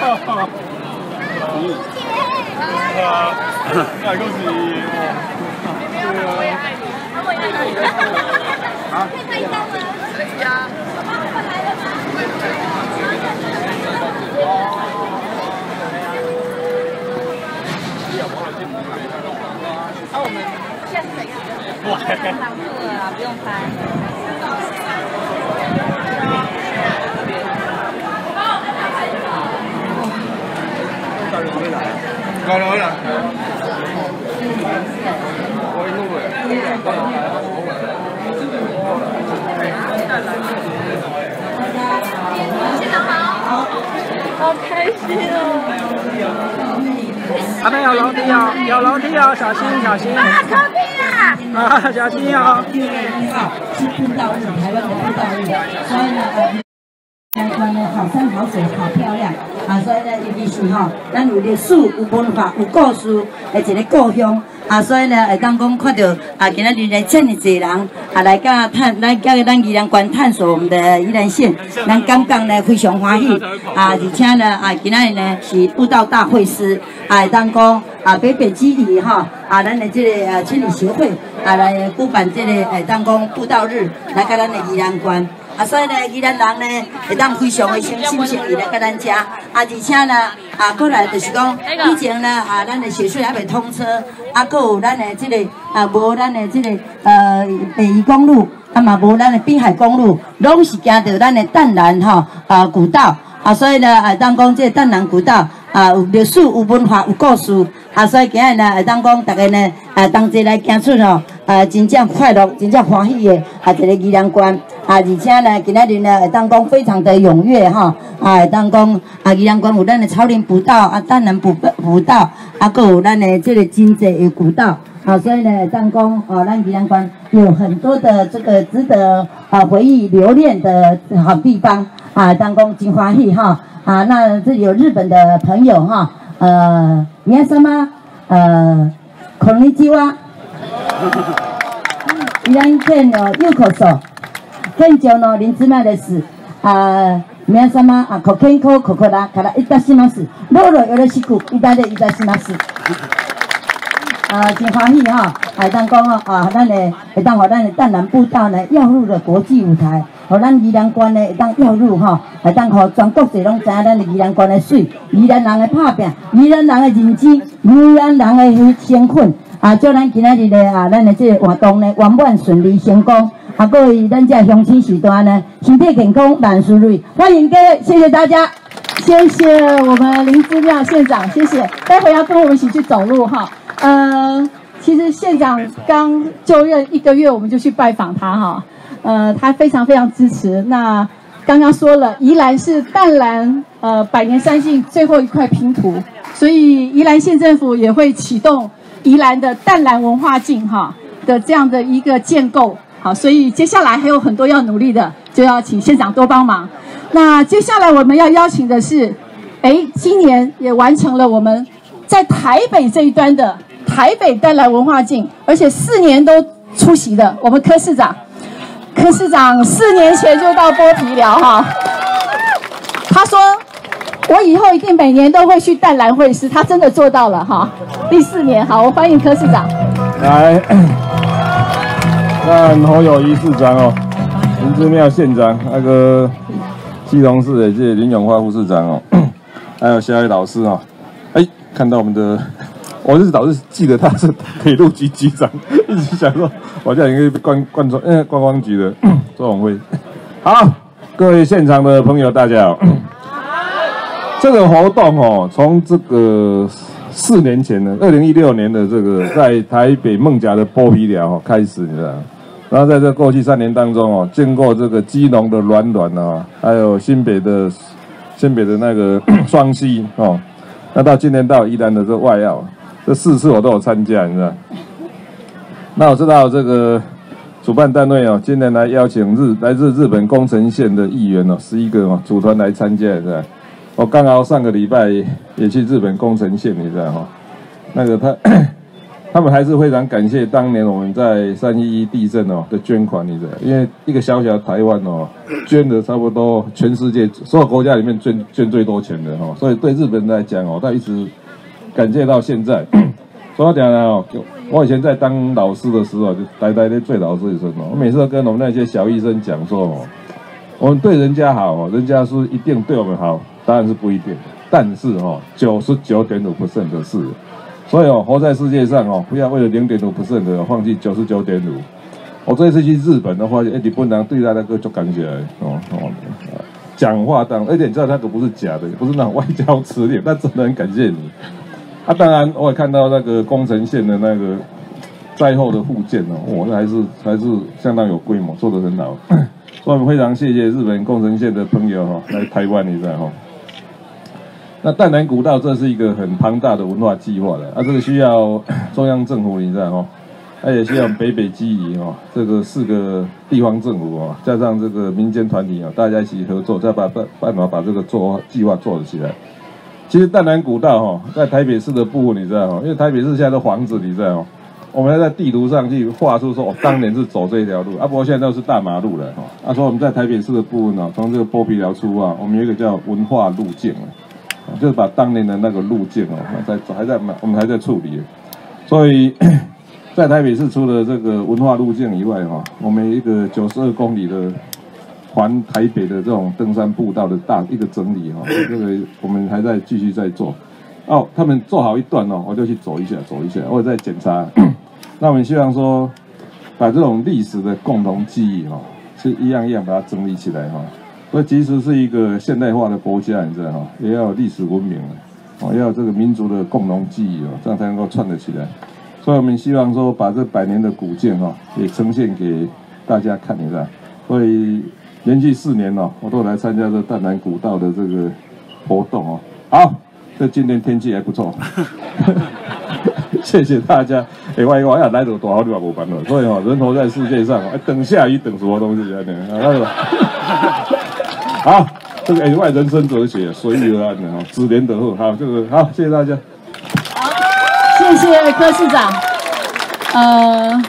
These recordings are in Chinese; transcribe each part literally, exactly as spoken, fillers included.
啊，那恭喜！我也爱你，我也爱你。啊？可以拍一张吗？可以啊。妈妈来了吗？啊，我们现在是怎样？哇，挡住了啦，不用拍。高楼了。我一路现场好，好开心哦！ 他们有楼梯哦，有楼梯哦，小心小心！ 啊，逃避啊！ 啊，小心哦！ 一月一号是布道日，台湾的布道日，所以呢，呃。 相关的好山好水好漂亮啊！所以呢，尤其是吼，咱有历史、有文化、有故事的一个故乡啊！所以呢，会当讲看到啊，今仔日来这么侪人啊，来甲探来甲咱宜兰县探索我们的宜兰县，咱感觉呢非常欢喜啊！而且呢啊，今仔日呢是布道大会师啊，会当讲啊北北基里哈啊，咱的这个呃清理协会啊来举办这个会当讲布道日，来甲咱的宜兰县。 啊，所以呢，宜兰人呢会当非常的心心诚意来甲咱遮，啊，而且呢，啊，过来就是讲，以前呢，啊，咱的雪隧还未通车，啊，搁有咱的这个啊，无咱的这个呃北宜公路，啊嘛无咱的滨海公路，拢是行到咱的淡南吼啊古道，啊，所以呢，啊，当讲这淡南古道啊，有历史、有文化、有故事，啊，所以今日呢，会当讲大家呢，啊，同齐来行出吼，啊，真正快乐、真正欢喜的啊，一个宜兰县。 啊，而且呢，今仔日呢，会当讲非常的踊跃哈，啊，会当讲啊，宜兰县有咱的草林步道，啊，淡南步步道，啊，搁有咱的这个真济的古道，啊，所以呢，会当讲哦，咱宜兰县有很多的这个值得啊回忆留念的好地方，啊，当讲真欢喜哈，啊，那这里有日本的朋友哈，呃，皆様，呃，こんにちは。宜蘭県のようこそ。 県庁の林芝です。あ、皆様、あ、ご健康ここらからいたします。どうぞよろしくいたでいたします。啊，真欢喜哈！啊，当讲哦，啊，咱的会当互咱的淡南步道呢，跃入了国际舞台，互咱宜兰县呢会当跃入哈，会当互全国侪拢知影咱的宜兰县的水，宜兰人的拍拼，宜兰人的认真，宜兰人的辛苦。啊，祝咱今仔日的啊，咱的这个活动呢圆满顺利成功。 啊，各位咱这乡亲时段呢，身体健康，万事如意。欢迎各位，谢谢大家， 谢谢我们林姿妙县长，谢谢。待会要跟我们一起去走路哈。呃，其实县长刚就任一个月，我们就去拜访他哈。呃，他非常非常支持。那刚刚说了，宜兰是淡蓝呃百年山系最后一块拼图，所以宜兰县政府也会启动宜兰的淡蓝文化径哈的这样的一个建构。 好，所以接下来还有很多要努力的，就要请县长多帮忙。那接下来我们要邀请的是，哎，今年也完成了我们在台北这一端的台北淡蓝文化径，而且四年都出席的我们柯市长。柯市长四年前就到剥皮寮哈，他说我以后一定每年都会去淡蓝会师，他真的做到了哈。第四年，好，我欢迎柯市长来。看侯友宜市长哦，林姿妙县长，那个基隆市的这林永华副市长哦，还有下一位老师哦，哎，看到我们的，我是老是记得他是铁路局局长，一直想说，我这应该被贯贯穿，嗯，观光局的周永辉。好，各位现场的朋友，大家好。这个活动哦，从这个四年前的二零一六年的这个在台北梦甲的剥皮寮哦开始，你知道。 然后在这过去三年当中哦，经过这个基隆的暖暖啊，还有新北的新北的那个双溪哦，那到今年到宜兰的这外澳，这四次我都有参加，你知道。那我知道这个主办单位哦，今年来邀请日来自日本宫城县的议员哦，十一个哦组团来参加，是吧？我刚好上个礼拜也去日本宫城县，你知道哈，那个他他们还是非常感谢当年我们在三一一地震哦的捐款，你知道，因为一个小小的台湾哦，捐了差不多全世界所有国家里面捐捐最多钱的哦，所以对日本人来讲哦，他一直感谢到现在。说到讲呢哦，我以前在当老师的时候，就呆呆的最老师一声哦，我每次都跟我们那些小医生讲说哦，我们对人家好哦，人家是一定对我们好，当然是不一定，但是哦，九十九点五 percent 的是。所以哦，活在世界上哦，不要为了零点五 percent 的放弃九十九点五。我这一次去日本的话，哎，日本人对他那个就感觉哦哦，讲话当，而且你知道那个不是假的，不是那种外交辞令，但真的很感谢你。啊，当然我也看到那个宫城县的那个灾后的复建哦，我、哦、那还是还是相当有规模，做得很好。所以我们非常谢谢日本宫城县的朋友哈、哦，来台湾你知道哈。那淡南古道这是一个很庞大的文化计划的，啊，这个需要中央政府你知道哈，它也需要北北基宜哈，这个四个地方政府啊，加上这个民间团体啊，大家一起合作，再把办办法把这个做计划做起来。其实淡南古道哈，在台北市的部分你知道哈，因为台北市现在的房子你知道哈，我们要在地图上去画出说，哦，当年是走这条路，啊，不过现在都是大马路了哈。啊，说我们在台北市的部分呢，从这个剥皮寮出啊，我们有一个叫文化路径啊。就是把当年的那个路径哦，在还在我们还在处理，所以在台北市除了这个文化路径以外哈，我们一个九十二公里的环台北的这种登山步道的大一个整理哈，这个我们还在继续在做。哦，他们做好一段哦，我就去走一下走一下，我再检查。那我们希望说，把这种历史的共同记忆哈，是一样一样把它整理起来哈。所以即使是一个现代化的国家，你知道哈，也要有历史文明哦，要有这个民族的共同记忆哦，这样才能够串得起来。所以我们希望说，把这百年的古建哈，也呈现给大家看一下。所以连续四年哦，我都来参加这淡南古道的这个活动哦。好，这今天天气还不错，谢谢大家。哎，我我要来到多好地方无办了，所以哦，人活在世界上，哎，等下雨等什么东西啊？那个。好，这个 H Y 人生哲学，随遇而安的哈，知廉得厚。好，这个好，谢谢大家。 好，谢谢柯市长。呃，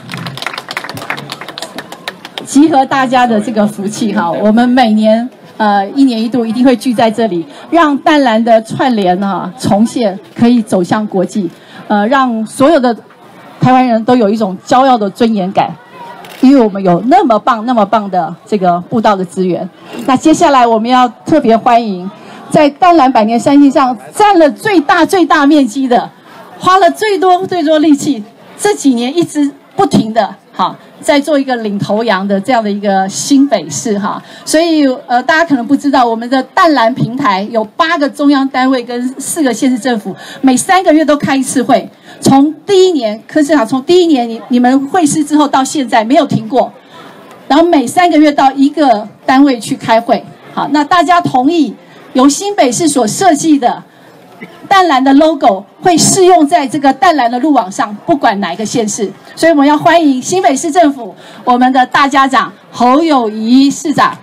集合大家的这个福气哈，我们每年呃一年一度一定会聚在这里，让淡蓝的串联哈重现，可以走向国际，呃，让所有的台湾人都有一种骄傲的尊严感。因为我们有那么棒、那么棒的这个步道的资源，那接下来我们要特别欢迎，在淡蓝百年山系上占了最大、最大面积的，花了最多、最多力气，这几年一直不停的哈，在做一个领头羊的这样的一个新北市哈，所以呃，大家可能不知道，我们的淡蓝平台有八个中央单位跟四个县市政府，每三个月都开一次会。从第一年，柯市长从第一年你你们会师之后到现在没有停过，然后每三个月到一个单位去开会。好，那大家同意由新北市所设计的淡蓝的 logo 会适用在这个淡蓝的路网上，不管哪一个县市。所以我们要欢迎新北市政府我们的大家长侯友宜市长。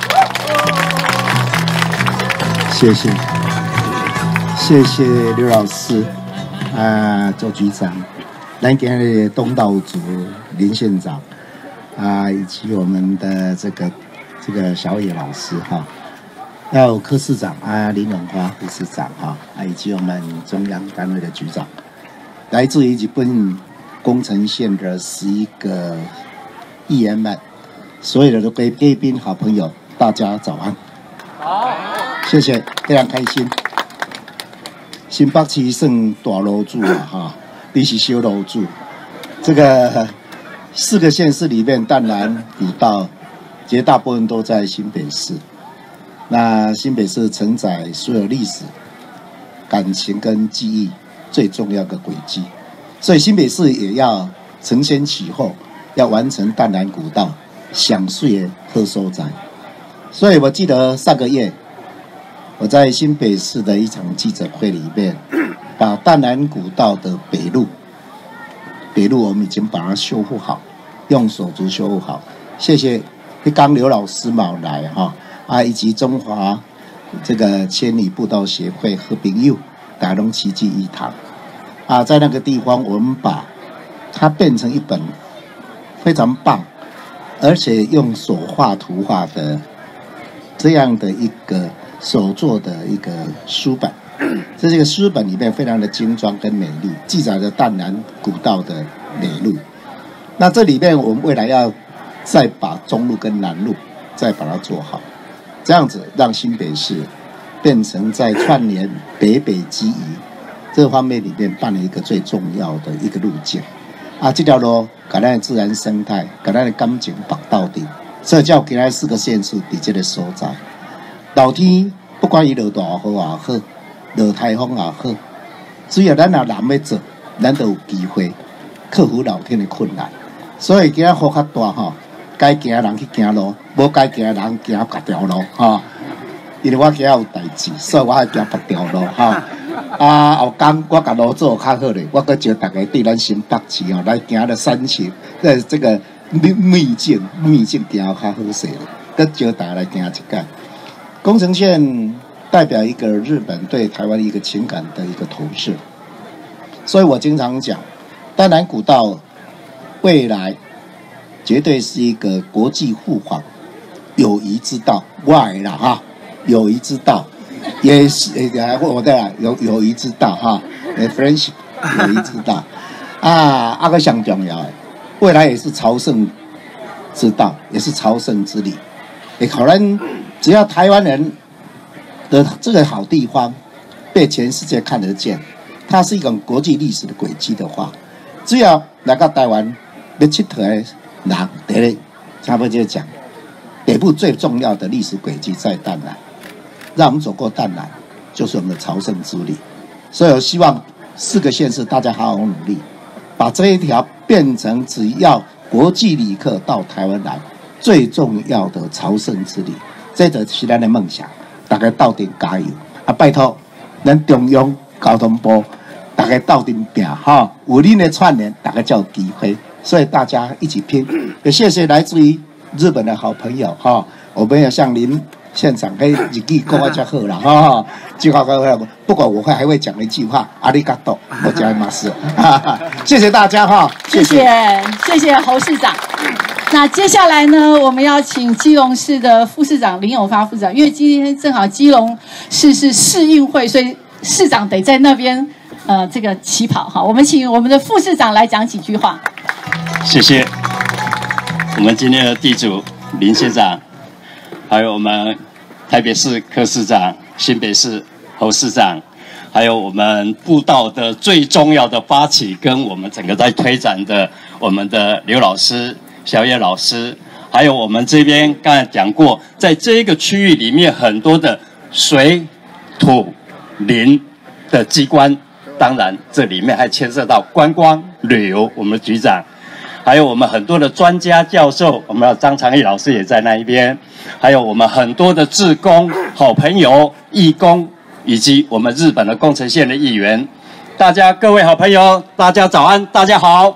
谢谢，谢谢刘老师。啊，周局长，咱今日东道主林县长啊，以及我们的这个这个小野老师哈，还有柯市长啊，林永华副市长哈，啊，以及我们中央单位的局长，来自于日本宫城县的十一个议员们，所有的贵贵宾好朋友，大家早安。好，谢谢，非常开心。新北市算大楼主啊，哈，你是小楼主。这个四个县市里面，淡蓝古道绝大部分都在新北市。那新北市承载所有历史、感情跟记忆最重要的轨迹，所以新北市也要承先启后，要完成淡蓝古道享税的特收宅。所以我记得上个月。我在新北市的一场记者会里面，把淡蓝古道的北路，北路我们已经把它修复好，用手足修复好。谢谢刚刘老师嘛来哈啊，以及中华这个千里步道协会和平友大龙奇迹一堂啊，在那个地方我们把它变成一本非常棒，而且用手画图画的这样的一个手作的一个书本。在这个书本里面非常的精装跟美丽，记载着淡南古道的美路。那这里面我们未来要再把中路跟南路再把它做好，这样子让新北市变成在串联北北基宜这方面里面扮演一个最重要的一个路径。啊，这条路给咱的自然生态，给咱的感情绑到底，所以叫给咱四个县市伫这个所在。老天不管伊落大雨也好，落台风也好，只要咱若人要做，咱就有机会克服老天的困难。所以今仔雨较大吼，该行的人去行路，无该行的人行别条路吼。因为我今仔有代志，所以我要行别条路吼。啊，后天我甲路做较好咧，我搁招大家对咱新北市吼来行了山区，呃，这个秘境秘境行较好势咧，搁招大家来行一届。宫城县代表一个日本对台湾一个情感的一个投射，所以我经常讲，淡南古道未来绝对是一个国际互访友谊之道，外啦哈，友谊之道，也是呃，我对啦，友友谊之道哈，呃 ，friendship 友谊之道啊，啊个上重要的，未来也是朝圣之道，也是朝圣之礼，也可能只要台湾人的这个好地方被全世界看得见，它是一种国际历史的轨迹的话，只要来到台湾要佚佗的人，第一差不多就讲，北部最重要的历史轨迹在淡南，让我们走过淡南，就是我们的朝圣之旅。所以我希望四个县市大家好好努力，把这一条变成只要国际旅客到台湾来最重要的朝圣之旅。这就是咱的梦想，大家斗阵加油啊！拜托，咱中央交通部大家斗阵拼哈，有恁的串联，大家才有机会。所以大家一起拼。也谢谢来自于日本的好朋友哈，我们要向您现场可以日语讲啊较好啦哈，句话讲，不管我会还会讲一句话，阿里嘎多，我讲马斯，谢谢大家哈， 谢谢谢谢侯市长。那接下来呢，我们要请基隆市的副市长林永发副市长，因为今天正好基隆市是市运会，所以市长得在那边呃这个起跑哈。我们请我们的副市长来讲几句话。 谢谢我们今天的地主林县长，还有我们台北市柯市长、新北市侯市长，还有我们步道的最重要的发起跟我们整个在推展的我们的刘老师。小叶老师，还有我们这边刚才讲过，在这一个区域里面，很多的水、土、林的机关，当然这里面还牵涉到观光旅游，我们的局长，还有我们很多的专家教授，我们的张长义老师也在那一边，还有我们很多的志工、好朋友、义工，以及我们日本的宫城县的议员，大家各位好朋友，大家早安，大家好。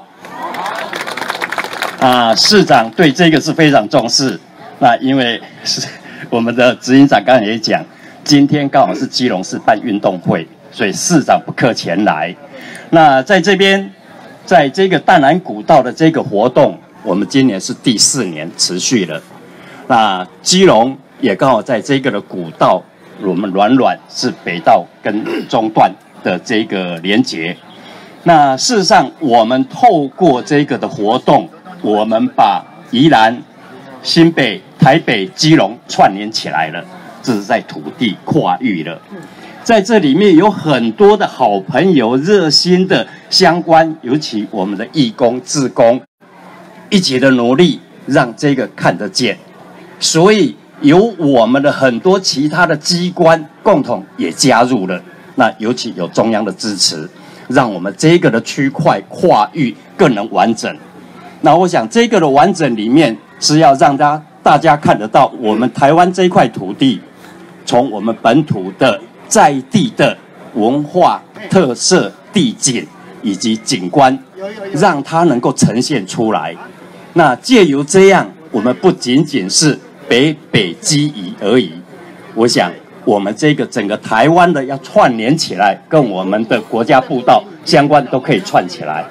啊，市长对这个是非常重视。那因为是我们的执行长刚才也讲，今天刚好是基隆市办运动会，所以市长不客前来。那在这边，在这个淡南古道的这个活动，我们今年是第四年持续了。那基隆也刚好在这个的古道，我们软软是北道跟中段的这个连结。那事实上，我们透过这个的活动，我们把宜兰、新北、台北、基隆串联起来了，这是在土地跨域了。在这里面有很多的好朋友、热心的相关，尤其我们的义工、志工，一起的努力，让这个看得见。所以有我们的很多其他的机关共同也加入了，那尤其有中央的支持，让我们这个的区块跨域更能完整。那我想这个的完整里面是要让大家大家看得到，我们台湾这块土地，从我们本土的在地的文化特色、地景以及景观，让它能够呈现出来。那借由这样，我们不仅仅是北北基宜而已。我想我们这个整个台湾的要串联起来，跟我们的国家步道相关都可以串起来。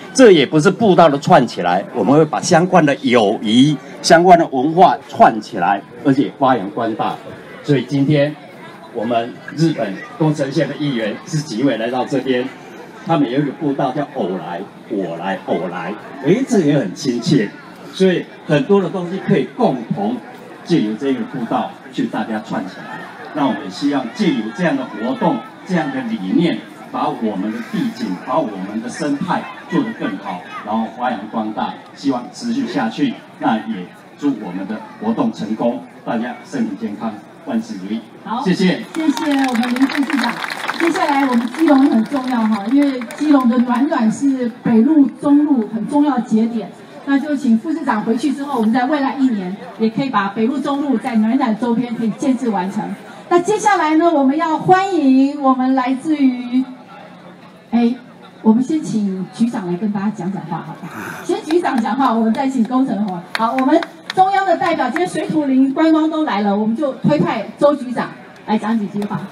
这也不是步道的串起来，我们会把相关的友谊、相关的文化串起来，而且发扬光大。所以今天我们日本宫城县的议员是几位来到这边，他们有一个步道叫偶来我来偶来，诶，这也很亲切。所以很多的东西可以共同借由这个步道去大家串起来。那我们希望借由这样的活动、这样的理念，把我们的地景、把我们的生态做得更好，然后发扬光大，希望持续下去。那也祝我们的活动成功，大家身体健康，万事如意。 好， 谢谢， 谢谢我们林副市长。接下来我们基隆也很重要哈，因为基隆的暖暖是北路、中路很重要的节点。那就请副市长回去之后，我们在未来一年也可以把北路、中路在暖暖周边可以建制完成。那接下来呢，我们要欢迎我们来自于，哎，我们先请局长来跟大家讲讲话，好不好？先局长讲话，我们再请工程伙。好，我们中央的代表，今天水土林观光都来了，我们就推派周局长来讲几句话。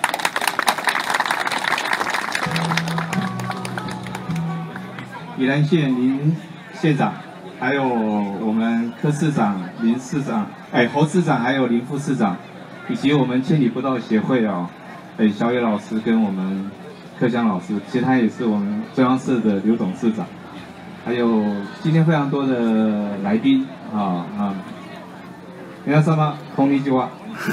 宜兰县林县长，还有我们柯市长、林市长、哎侯市长，还有林副市长，以及我们千里步道协会哦，哎小野老师跟我们柯湘老师，其实他也是我们中央社的刘董事长，还有今天非常多的来宾啊啊，皆様こんにちは，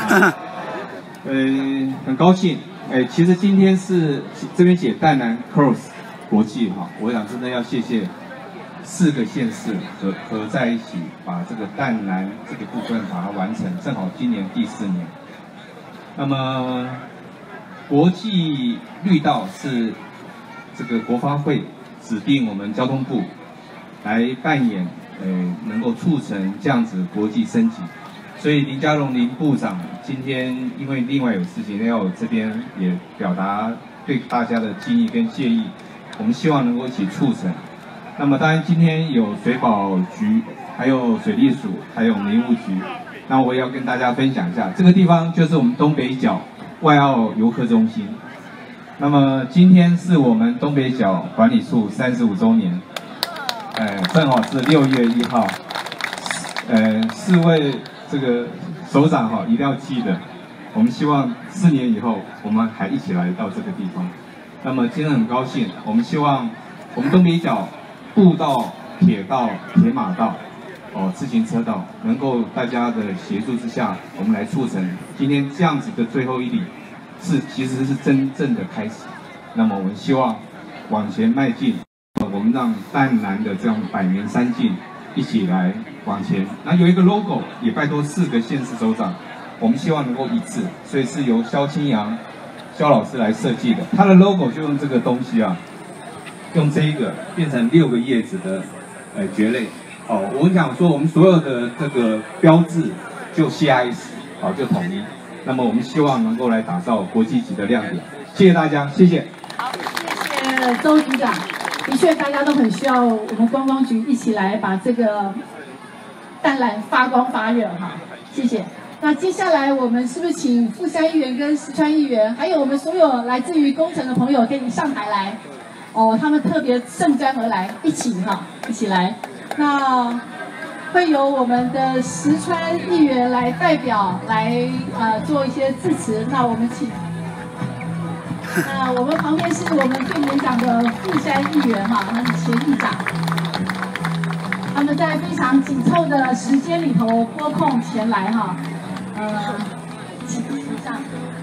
呃很高兴，哎其实今天是这边写淡南 Cross 国际哈，我想真的要谢谢。四个县市合合在一起，把这个淡南这个部分把它完成，正好今年第四年。那么国际绿道是这个国发会指定我们交通部来扮演，呃，能够促成这样子国际升级。所以林佳龙林部长今天因为另外有事情要我这边也表达对大家的敬意跟谢意，我们希望能够一起促成。那么当然今天有水保局，还有水利署，还有林务局。那我也要跟大家分享一下，这个地方就是我们东北角外澳游客中心。那么今天是我们东北角管理处三十五周年，呃，正好是六月一号。呃，四位这个首长哈一定要记得，我们希望四年以后我们还一起来到这个地方。那么今天很高兴，我们希望我们东北角步道、铁道、铁马道、哦自行车道，能够大家的协助之下，我们来促成今天这样子的最后一里，是其实是真正的开始。那么我们希望往前迈进，我们让淡南的这样百年三进一起来往前。那有一个 logo， 也拜托四个县市首长，我们希望能够一致，所以是由萧清扬萧老师来设计的，他的 logo 就用这个东西啊。用这一个变成六个叶子的呃蕨类，哦，我们讲说我们所有的这个标志就 C I S， 好就统一。那么我们希望能够来打造国际级的亮点。谢谢大家，谢谢。 好，谢谢周局长。的确，大家都很需要我们观光局一起来把这个淡蓝发光发热哈。谢谢。那接下来我们是不是请富山议员跟石川议员，还有我们所有来自于工程的朋友，可以上台来？哦，他们特别盛装而来，一起哈，一起来。那会由我们的石川议员来代表来呃做一些致辞。那我们请，那我们旁边是我们最年长的富山议员哈，他是前议长。他们在非常紧凑的时间里头拨空前来哈，呃，请上。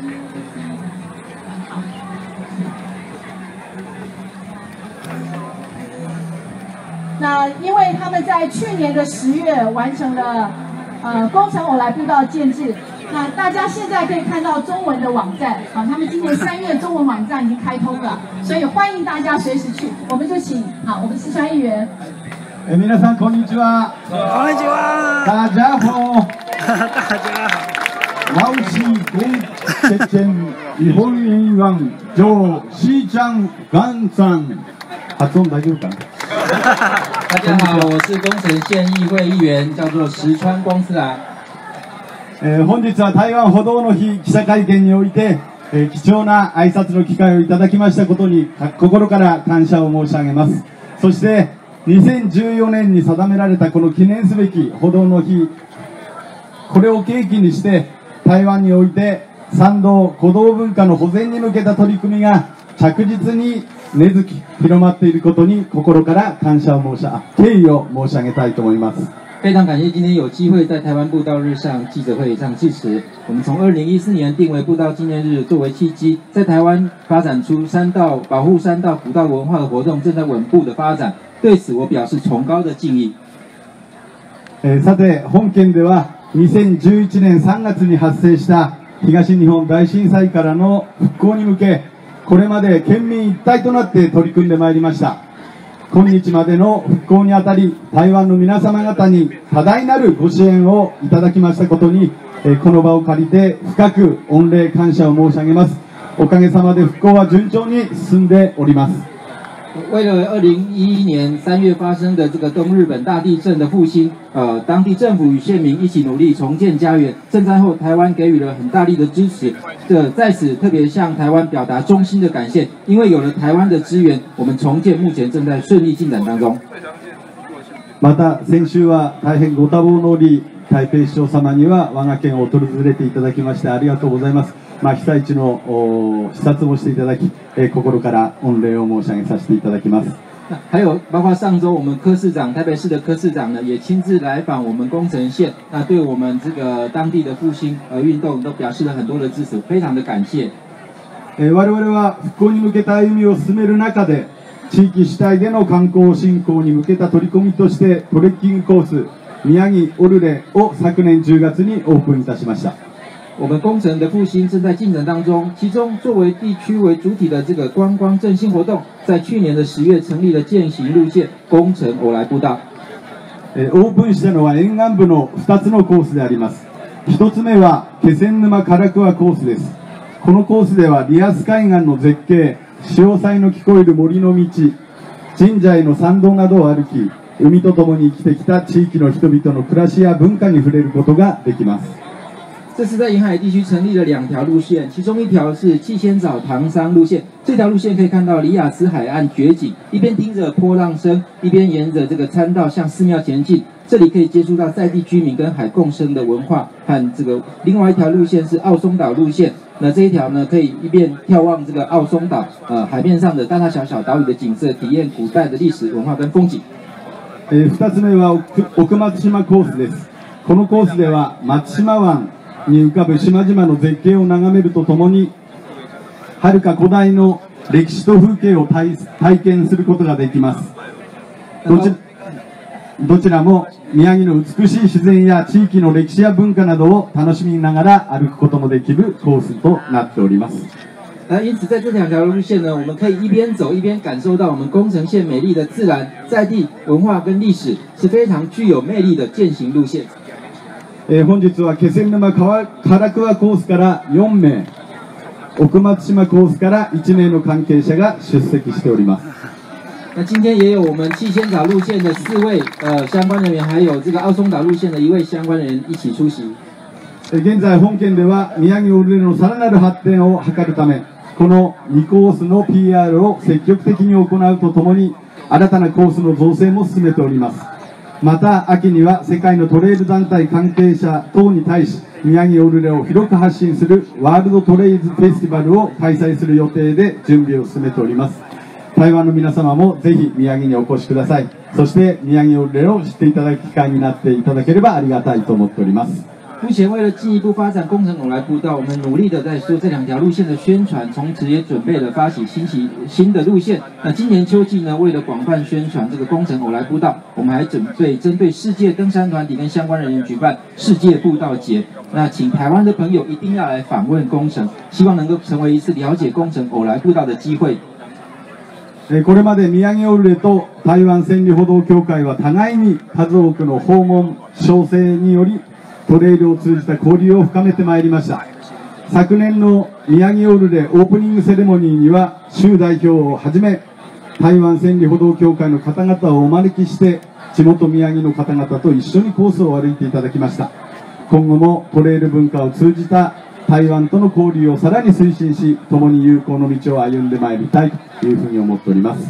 那因为他们在去年的十月完成了呃工程偶来步道建制，那大家现在可以看到中文的网站，好，他们今年三月中文网站已经开通了，所以欢迎大家随时去。我们就请好我们石川议员。 え皆さんこんにちは。 こんにちは。 大家好。 大家好。 老西公这件日本议员就市長元さん。発音大丈夫か？ 大家好，我是宫城县议会议員，叫做石川光次郎。 えー、本日は台湾歩道の日記者会見において、えー、貴重な挨拶の機会をいただきましたことに心から感謝を申し上げます。 そしてにせんじゅうよねんに定められたこの記念すべき歩道の日、これを契機にして台湾において参道古道文化の保全に向けた取り組みが着実に根付き広まっていることに心から感謝を申し上げ、敬意を申し上げたいと思います。 非常感谢今天有机会在台湾步道日上记者会上致辞。我们从二零一四年定为步道纪念日作为契机，在台湾发展出山道保护山道古道文化的活动正在稳步的发展，对此我表示崇高的敬意。 えー、さて本県ではにせんじゅういちねんさんがつに発生した東日本大震災からの復興に向け、これまで県民一体となって取り組んでまいりました。今日までの復興にあたり、台湾の皆様方に多大なるご支援をいただきましたことに、えこの場を借りて深く御礼感謝を申し上げます。おかげさまで復興は順調に進んでおります。 为了二零一一年三月发生的这个东日本大地震的复兴，呃，当地政府与县民一起努力重建家园。震灾后，台湾给予了很大力的支持。这在此特别向台湾表达衷心的感谢，因为有了台湾的支援，我们重建目前正在顺利进展当中。 また先週は大変ご多忙の折、台北市長様には我が県を訪れていただきましてありがとうございます。まあ、被災地の視察もしていただき、えー、心から御礼を申し上げさせていただきます。 还有包括上周我们柯市長、台北市的柯市長呢，也親自來訪我們宮城縣，那對我們這個當地的復興呃運動都表示了很多的支持，非常的感謝。 えー、我々は復興に向けた歩みを進める中で、地域主体での観光振興に向けた取り組みとしてトレッキングコース宮城オルレを昨年じゅうがつにオープンいたしました。 我们工程的复兴正在进展当中，其中作为地区为主体的这个观光振兴活动，在去年的十月成立了践行路线工程欧莱步道。 えー、オープンしたのは沿岸部のふたつのコースであります。ひとつめは気仙沼唐桑コースです。このコースではリアス海岸の絶景、潮騒の聞こえる森の道、神社への参道などを歩き、海とともに生きてきた地域の人々の暮らしや文化に触れることができます。 这次在沿海地区成立了两条路线，其中一条是气仙沼唐桑路线。这条路线可以看到里雅斯海岸绝景，一边听着波浪声，一边沿着这个参道向寺庙前进。这里可以接触到在地居民跟海共生的文化和这个。另外一条路线是奥松岛路线，那这一条呢可以一边眺望这个奥松岛呃海面上的大大小小岛屿的景色，体验古代的历史文化跟风景。 えー、ふたつめは奥松島コースです。このコースでは松島湾に浮かぶ島々の絶景を眺めるとともに、はるか古代の歴史と風景を 体, 体験することができます。どちどちらも宮城の美しい自然や地域の歴史や文化などを楽しみながら歩くこともできるコースとなっております。 那因此，在这两条路线呢，我们可以一边走一边感受到我们宫城县美丽的自然、在地文化跟历史，是非常具有魅力的践行路線。 えー、本日は気仙沼唐桑コースからよんめい、奥松島コースからいちめいの関係者が出席しております。 那今天也有我们气仙沼路线的四位呃相关人员，还有这个奥松岛路线的一位相关人員一起出席。 現在本県では宮城オルレのさらなる発展を図るため、このにコースの ピーアール を積極的に行うとともに、新たなコースの造成も進めております。また秋には世界のトレイル団体関係者等に対し、宮城オルレを広く発信するワールドトレイズフェスティバルを開催する予定で準備を進めております。台湾の皆様もぜひ宮城にお越しください。そして宮城オルレを知っていただく機会になっていただければありがたいと思っております。 目前为了进一步发展工程欧莱步道，我们努力的在做这两条路线的宣传，同时也准备了发起新起新的路线。那今年秋季呢，为了广泛宣传这个工程欧莱步道，我们还准备针对世界登山团体跟相关人员举办世界步道节。那请台湾的朋友一定要来访问工程，希望能够成为一次了解工程欧莱步道的機会。 これまで宮城オルレと台湾千里歩道協会は互いに数多くの訪問、招請によりトレイルを通じた交流を深めてまいりました。昨年の宮城オルレオープニングセレモニーには州代表をはじめ台湾千里歩道協会の方々をお招きして地元宮城の方々と一緒にコースを歩いていただきました。今後もトレイル文化を通じた台湾との交流をさらに推進し、共に友好の道を歩んでまいりたいというふうに思っております。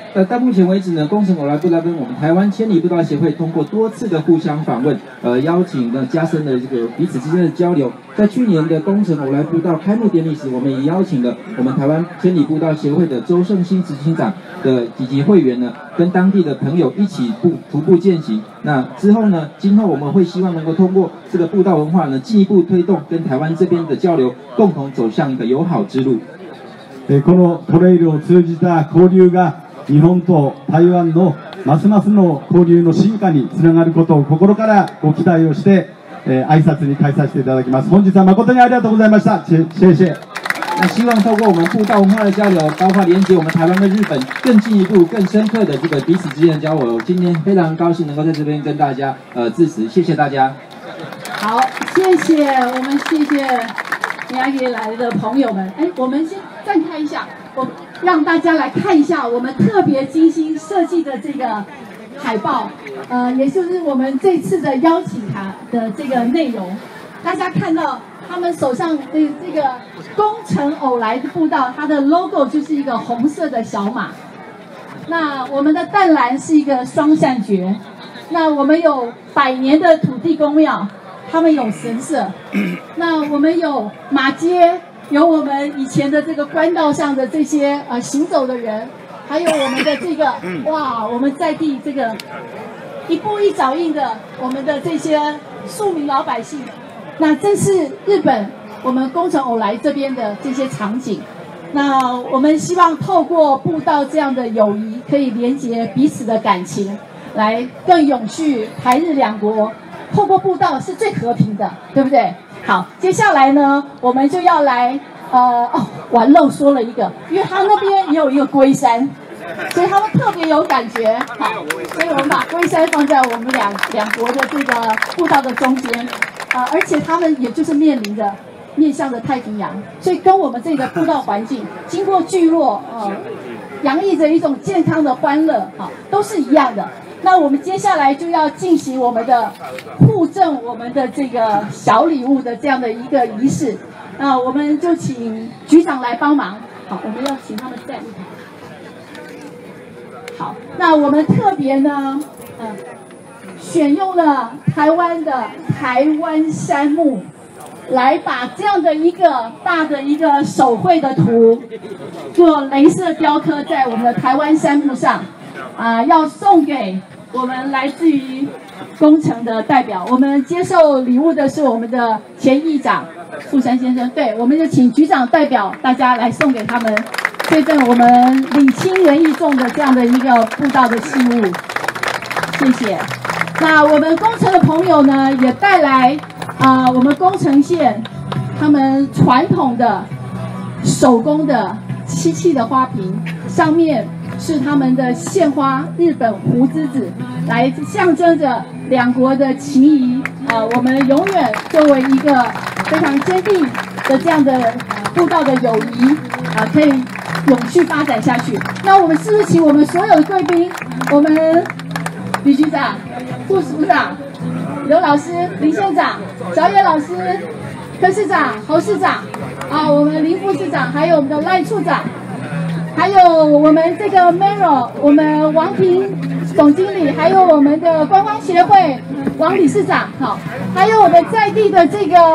呃，到目前为止呢，工程偶来步道跟我们台湾千里步道协会通过多次的互相访问，呃，邀请呢加深了这个彼此之间的交流。在去年的工程偶来步道开幕典礼时，我们也邀请了我们台湾千里步道协会的周胜兴执行长的以及会员呢，跟当地的朋友一起步徒步践行。那之后呢，今后我们会希望能够通过这个步道文化呢，进一步推动跟台湾这边的交流，共同走向一个友好之路。 えこのトレイルを通じた交流が日本と台湾のますますの交流の進化につながることを心からご期待をして、えー、挨拶に返させていただきます。本日は誠にありがとうございました。谢谢。 那希望透过我们步道文化的交流，包括连接我们台湾跟日本更进一步、更深刻的这个彼此之间的交流。今天非常高兴能够在这边跟大家呃致辞，谢谢大家。 好，谢谢我们谢谢米亚给来的朋友们。哎，我们先暂开一下，我让大家来看一下我们特别精心设计的这个海报，呃，也就是我们这次的邀请函的这个内容。大家看到他们手上的这个工程偶来的步道，它的 logo 就是一个红色的小马。那我们的淡蓝是一个双扇蕨。那我们有百年的土地公庙，他们有神社。那我们有马街，有我们以前的这个官道上的这些呃行走的人，还有我们的这个哇，我们在地这个一步一脚印的我们的这些庶民老百姓。那这是日本我们工程偶来这边的这些场景。那我们希望透过步道这样的友谊，可以连结彼此的感情，来更永续台日两国。透过步道是最和平的，对不对？好，接下来呢，我们就要来呃哦，完漏说了一个，因为他那边也有一个龟山，所以他们特别有感觉。好，所以我们把龟山放在我们两两国的这个步道的中间。啊、呃，而且他们也就是面临着面向着太平洋，所以跟我们这个步道环境经过聚落，呃，洋溢着一种健康的欢乐，啊，都是一样的。那我们接下来就要进行我们的互赠我们的这个小礼物的这样的一个仪式。那我们就请局长来帮忙。好，我们要请他们站一排。好，那我们特别呢，嗯、呃。选用了台湾的台湾杉木，来把这样的一个大的一个手绘的图，做雷射雕刻在我们的台湾杉木上，啊、呃，要送给我们来自于工程的代表。我们接受礼物的是我们的前议长富山先生，对，我们就请局长代表大家来送给他们这份我们礼轻人意重的这样的一个步道的信物，谢谢。那我们工程的朋友呢，也带来啊、呃，我们宫城县他们传统的手工的漆器的花瓶，上面是他们的献花日本胡子子，来象征着两国的情谊啊、呃，我们永远作为一个非常坚定的这样的步道的友谊啊、呃，可以永续发展下去。那我们是不是请我们所有的贵宾，我们李局长、副署长、刘老师、林县长、小野老师、柯市长、侯市长啊，我们林副市长，还有我们的赖处长，还有我们这个 Mero， 我们王平总经理，还有我们的观光协会王理事长，好，还有我们在地的这个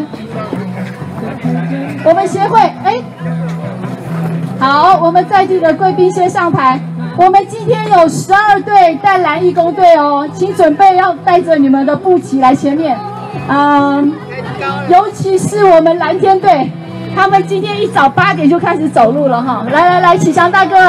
我们协会，哎，好，我们在地的贵宾先上台。我们今天有十二队淡蓝义工队哦，请准备要带着你们的步旗来前面。嗯，尤其是我们蓝天队，他们今天一早八点就开始走路了哈。来来来，启祥大哥，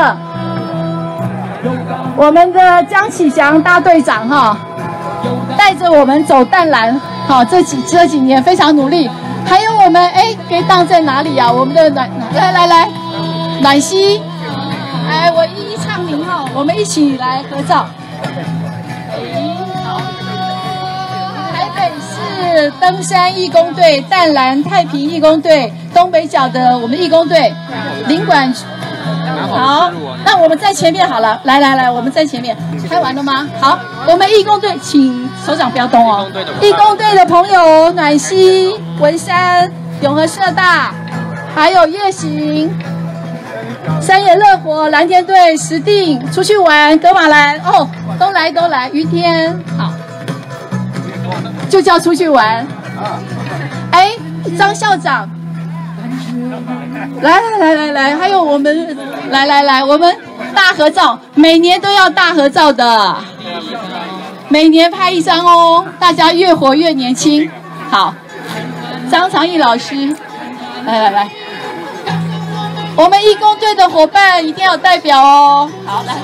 我们的江启祥大队长哈，带着我们走淡蓝，好，这几这几年非常努力。还有我们哎，给档在哪里呀、啊？我们的暖来来来，暖溪。哎，我一一唱名哦，我们一起来合照。哎，好。台北市登山义工队、淡蓝太平义工队、东北角的我们义工队、领管。好，那我们在前面好了，来来来，我们在前面。拍完了吗？好，我们义工队，请手掌不要动哦。义工队的朋友，暖溪、文山、永和社大，还有夜行。 山野乐活蓝田队石定出去玩，格马兰哦，都来都来，于天好，就叫出去玩。哎，张校长，来来来来来，还有我们来来来，我们大合照，每年都要大合照的，每年拍一张哦，大家越活越年轻。好，张长义老师，来来来。我们义工队的伙伴一定要有代表哦。好，来。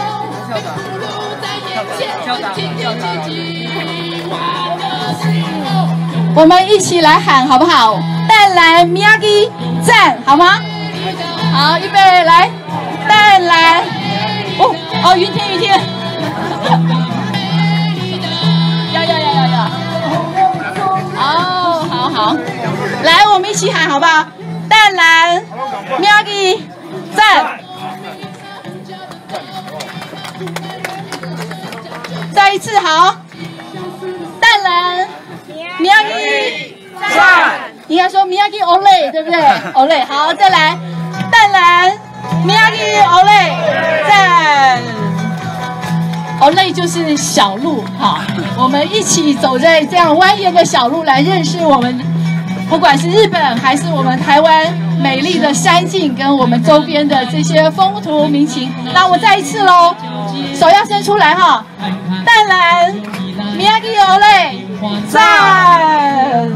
我们一起来喊好不好？淡蓝 Miyagi 赞，好吗？好，预备来，淡蓝。哦哦，云天云天。要要要要要。哦，好好。来，我们一起喊好不好？淡蓝 Miyagi 赞，再一次好，淡蓝 Miyagi 赞，应该说 Miyagi Olay 对不对 ？Olay 好，再来，淡蓝 Miyagi Olay 赞 ，Olay 就是小路哈，我们一起走在这样蜿蜒的小路来认识我们。不管是日本还是我们台湾美丽的山境，跟我们周边的这些风土民情，那我再一次喽，手要伸出来哈，淡蓝 Miyagi Olay 赞，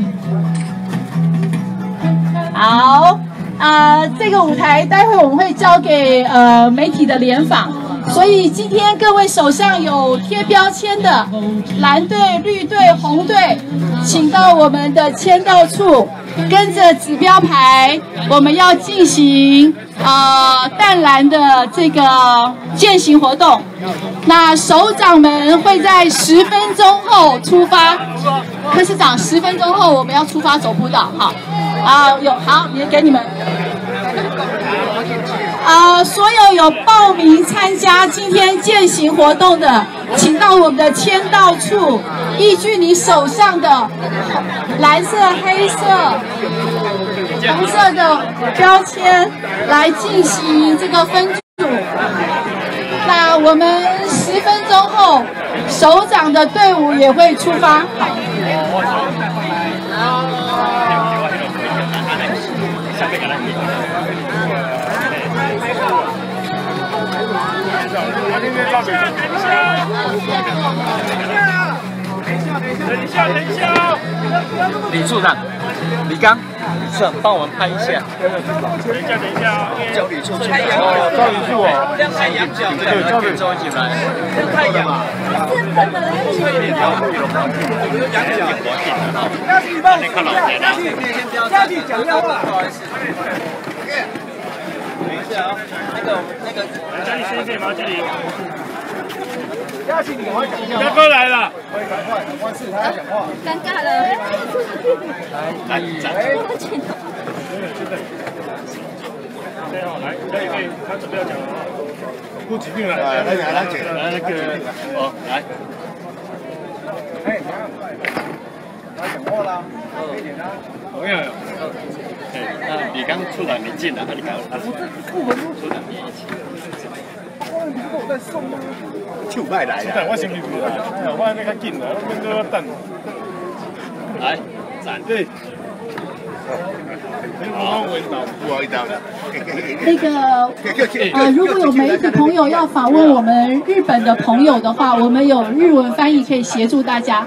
好啊、呃，这个舞台待会我们会交给呃媒体的联访。所以今天各位手上有贴标签的蓝队、绿队、红队，请到我们的签到处，跟着指标牌，我们要进行呃淡蓝的这个健行活动。那首长们会在十分钟后出发，科室长十分钟后我们要出发走步道，好啊，有好也给你们。啊、呃，所有有报名参加今天健行活动的，请到我们的签到处，依据你手上的蓝色、黑色、红色的标签来进行这个分组。那我们十分钟后，首长的队伍也会出发。 等一下，等一下，李处长，李刚，李处长帮我们拍一下。等一下，等一下，叫李处长。哦，叫李处哦。亮太阳角，对，叫李处一起来。亮太阳啊。嘉琪，帮我看老师。嘉琪，嘉琪讲电话。不好意思。等一下啊，那个那个，嘉琪先生吗？这里。嘉琪，你赶快讲一下。嘉哥来了。快赶快，万事他要讲话。尴尬了。来，来，站。对哦，来，可以可以，他准备要讲了啊。顾疾病来，来来来，来那个，哦，来。哎，来讲话啦。可以点啊。同样有。哎，那你刚出来没进来，你刚他出来你一起。我在送吗？就卖来啦！我先入去啦，我安尼较紧啦，我免搁等。来，站对。 那个呃，如果有媒体朋友要访问我们日本的朋友的话，我们有日文翻译可以协助大家。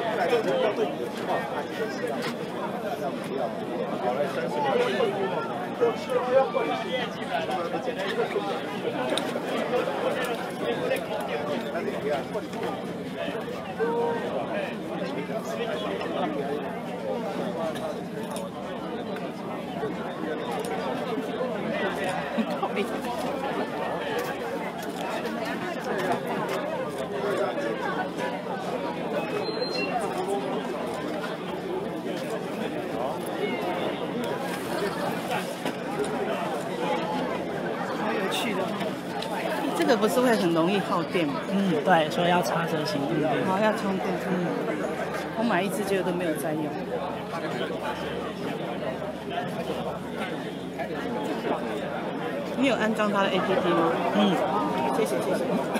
好嘞，三十秒。 这个不是会很容易耗电吗？ 嗯，对，所以要插着行动电。 好，要充电。嗯，我买一支结果都没有在用。你有安装它的 A P P 吗？ 嗯， 谢谢谢谢。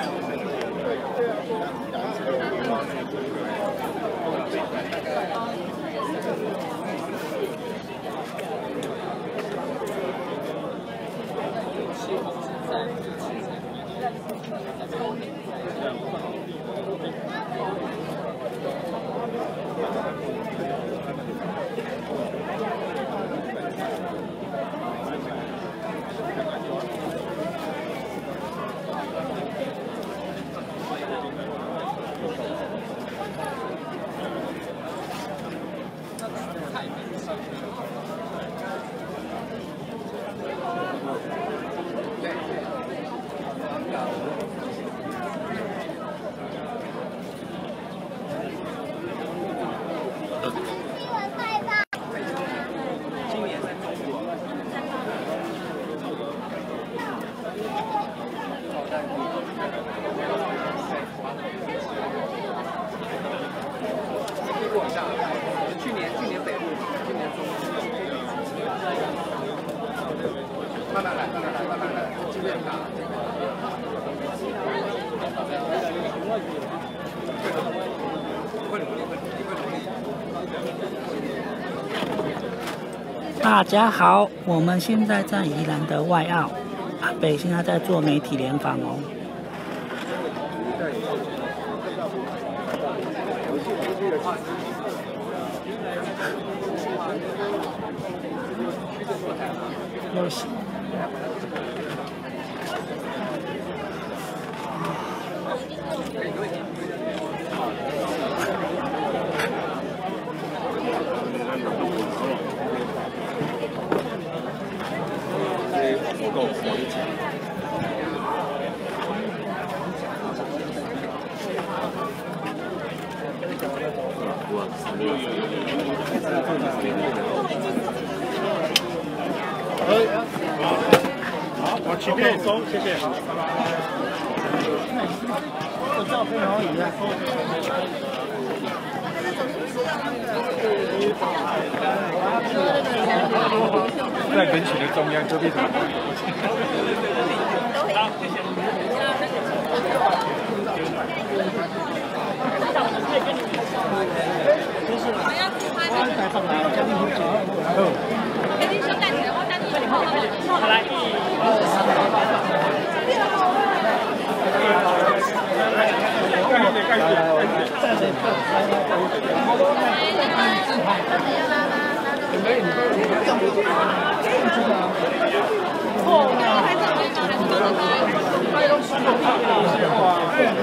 去年去年北部，去年中部，慢慢来，慢慢来，慢慢来，机会很大。会努力，会努力，会努力。 大家好，我们现在在宜兰的外澳，阿北现在在做媒体联访哦。休息。 好，往前面走，谢谢。好，拜拜。我照片好一样。在人群的中央，就变成。好，谢谢。就是我要采访来，嘉宾同学。嗯。肯定是带你的，我带你的。好，来，一、二、三。盖一点，盖一点，盖一点。站着，准备，你们你们这样子。哦，拍照没照，还是都是拍。拍都是有拍的，哇！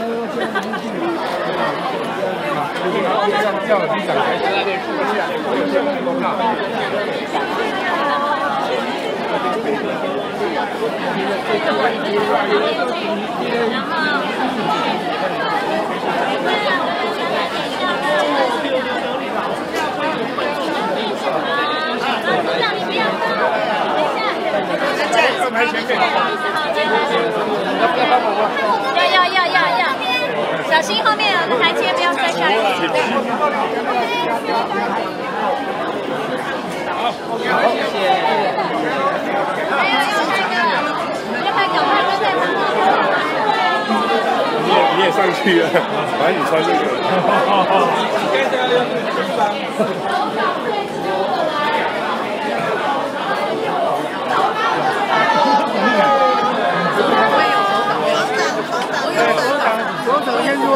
叫叫局长来，那边副局长，副局长多看。 要要要要要，小心后面有台阶，不要摔下来。 好，谢谢。 还有那个，要拍狗拍在旁边。 你也你也上去了，反正你穿这个。应该是要用这个地方。左手先说。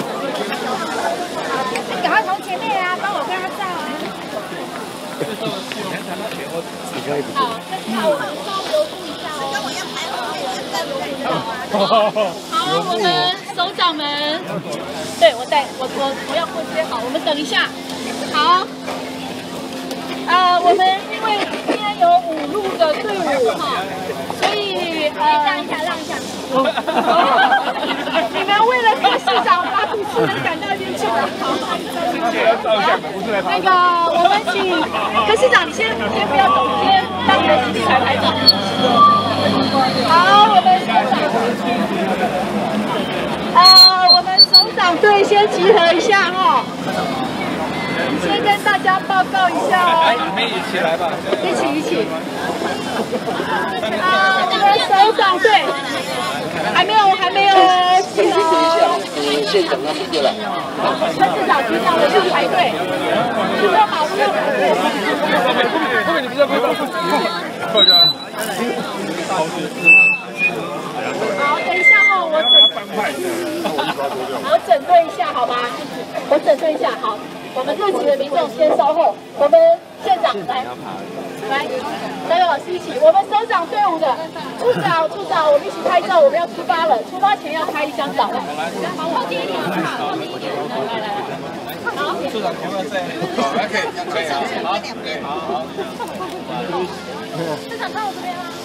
你赶快从前面啊，帮我跟他照啊。 好，那你好，我们稍微留步一下哦。跟我一样排后面，好，我们首长们，对我带我我我要过接好，我们等一下。好，呃，我们因为今天有五路的队伍哈，所以呃让一下让一下。你们为了柯市长把主持人赶到一边去了。那个，我们请柯市长，你先先不要走，先当你的司机台排长。好，我们首长，呃，我们首长队先集合一下哈。先跟大家报告一下哦。你们一起来吧。一起一起。啊，我们首长队还没有还没有集合。 县长那边过来。 柯市长局长的要排队，去到马路要排队。 后面你们要快点，快点。 好，等一下哈，我整，我整顿一下好吗？我整顿一下，好。我们热情的民众先稍后，我们县长来，来，来老师一起，我们首长队伍的处长、处长，我们一起拍照，我们要出发了，出发前要拍一张照。好，靠近一点，靠近一点，来来来，好。处长前面在，好，可以，可以，好，对，好好。市长到我这边啦。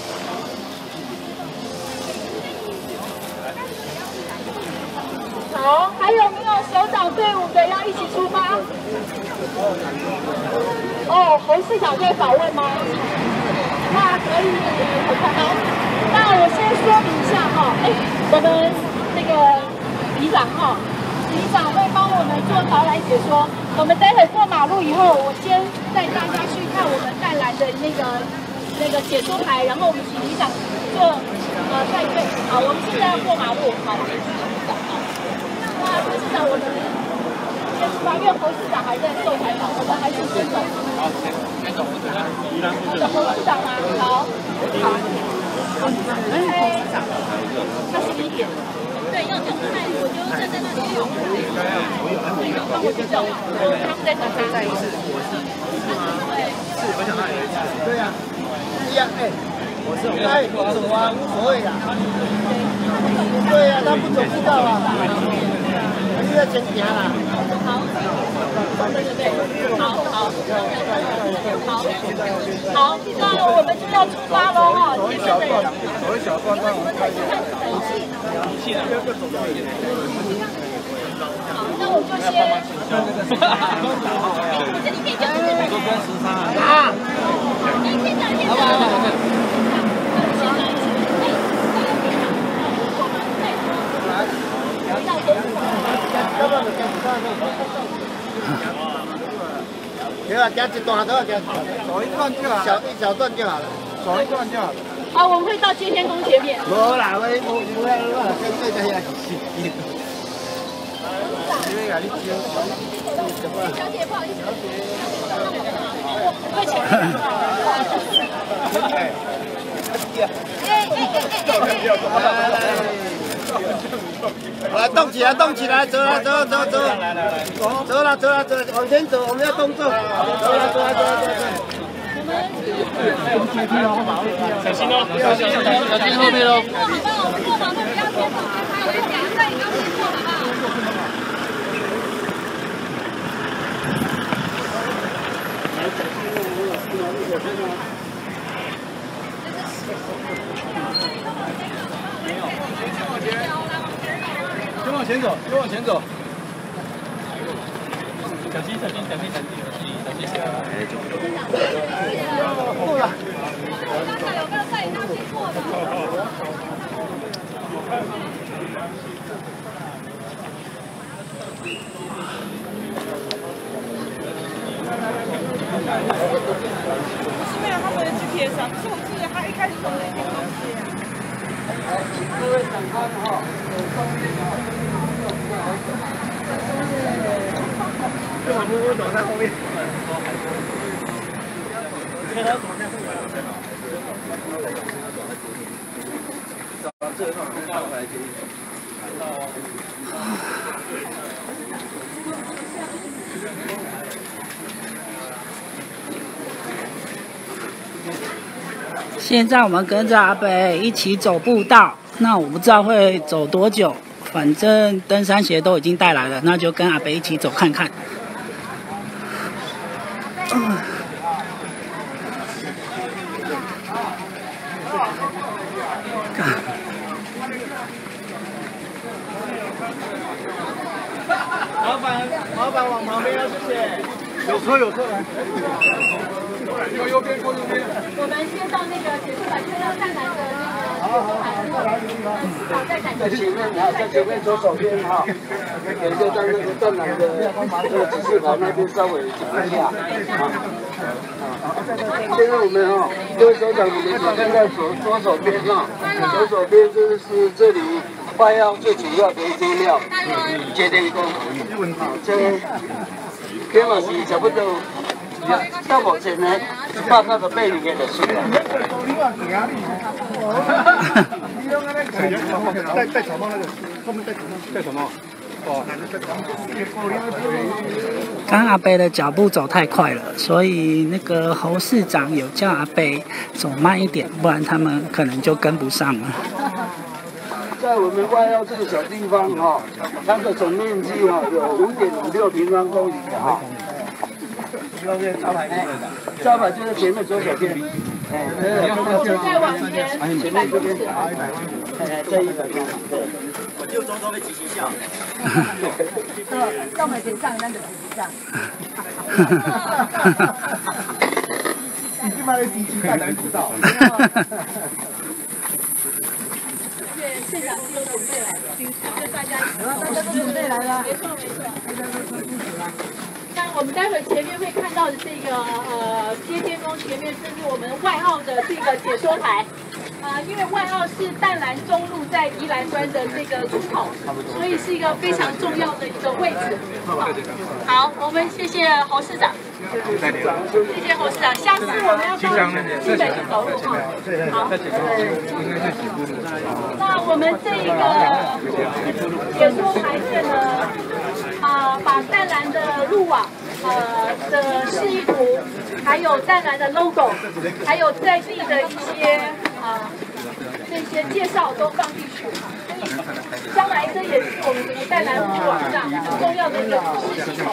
好，还有没有首长队伍的要一起出发？哦，侯市长在访问吗？那可以，好，那我先说明一下哈，哎，我们那个里长哈，里长会帮我们做导览解说。我们待会过马路以后，我先带大家去看我们淡蓝的那个那个解说牌，然后我们请里长做呃带队。好，我们现在要过马路，好。那侯市长，我们先出发，因为侯市长还在受采访，我们还是先走。好，先走，宜兰部长。侯市长吗？好，好。哎，那是第一点。对，要讲出来，我就站在那里有。那我就叫他们在等他。再一次，我是对，是我想那里。对呀，一样哎，我是哎，走啊，无所谓啦。对呀，他不走知道啊。你要先行啦。好，对对对，好好好，好，那我们就要出发喽哈。走一小段，走一小段，让我们看一下武器。武器呢？好，那我就先。这里面就是这边十三啊。你先讲，先讲。对啊，加一段都要加，走一段就好，小一小段就好了，走一段就好了。好，我们会到接天宫前面。无啦，我我我要我跟对在遐是。小姐，不好意思。会前面。哎哎哎哎哎！来，动起来，动起来，走了，走走走，走了，走了，走，往前走，我们要动作，走了，走了，走了，走了。小心哦，小心，小心后面哦。过马路，过马路不要先走开，我们两个在一道先过，好不好？先往前走，先往前走。小心，小心，小心，小心，小心，小心。过了。刚才有没有在你那边过的？是没有他们的 G P S 啊，可是我记得他一开始从那边东西啊。各位长官哈，这我们我走在后面。找这种上来就看到。 现在我们跟着阿北一起走步道，那我不知道会走多久，反正登山鞋都已经带来了，那就跟阿北一起走看看。嗯老板，老板往旁边要谢谢。有车有车来。右右边，过右边。 我们先到那个铁树板，先到淡蓝的那个铁树板之后，好，再感谢。 在前面哈，在前面左手边哈，有一个在那个淡蓝的那个指示牌那边稍微讲一下。现在我们哈，各位首长，你们请看在左左手边哈，左手边这是这里花样最主要的一些料，接电工，这起码是差不多。到目前呢，报告的被你给的出来。 带带草帽那个，后面带草帽，带草帽。哦。 刚阿北的脚步走太快了，所以那个侯市长有叫阿北走慢一点，不然他们可能就跟不上了。 在我们外澳这个小地方哈，它的总面积哈有五点五六平方公里哈。招牌，招牌就在前面左手边，哎， 再往前， 前面这边，哎，这一个， 我就总统的几旗笑。 到门前上，那个旗上。 你去买的机器太难知道。 县长是有准备来的，就大家一起，大家都准备来了，没错没错。那我们待会前面会看到的这个呃接天宫前面，这是我们外澳的这个解说台。啊、呃，因为外澳是淡蓝中路在宜兰端的这个出口，所以是一个非常重要的一个位置。好，我们谢谢侯市长，谢谢侯市长。下次我们要到基本走路哈。好，那我们这一个解说台面呢，啊、呃，把淡蓝的路网呃的示意图，还有淡蓝的 logo， 还有在地的一些。啊，这些介绍都放进去，所以将来这也是我们这个淡蓝路网上很重要的一个指示系统。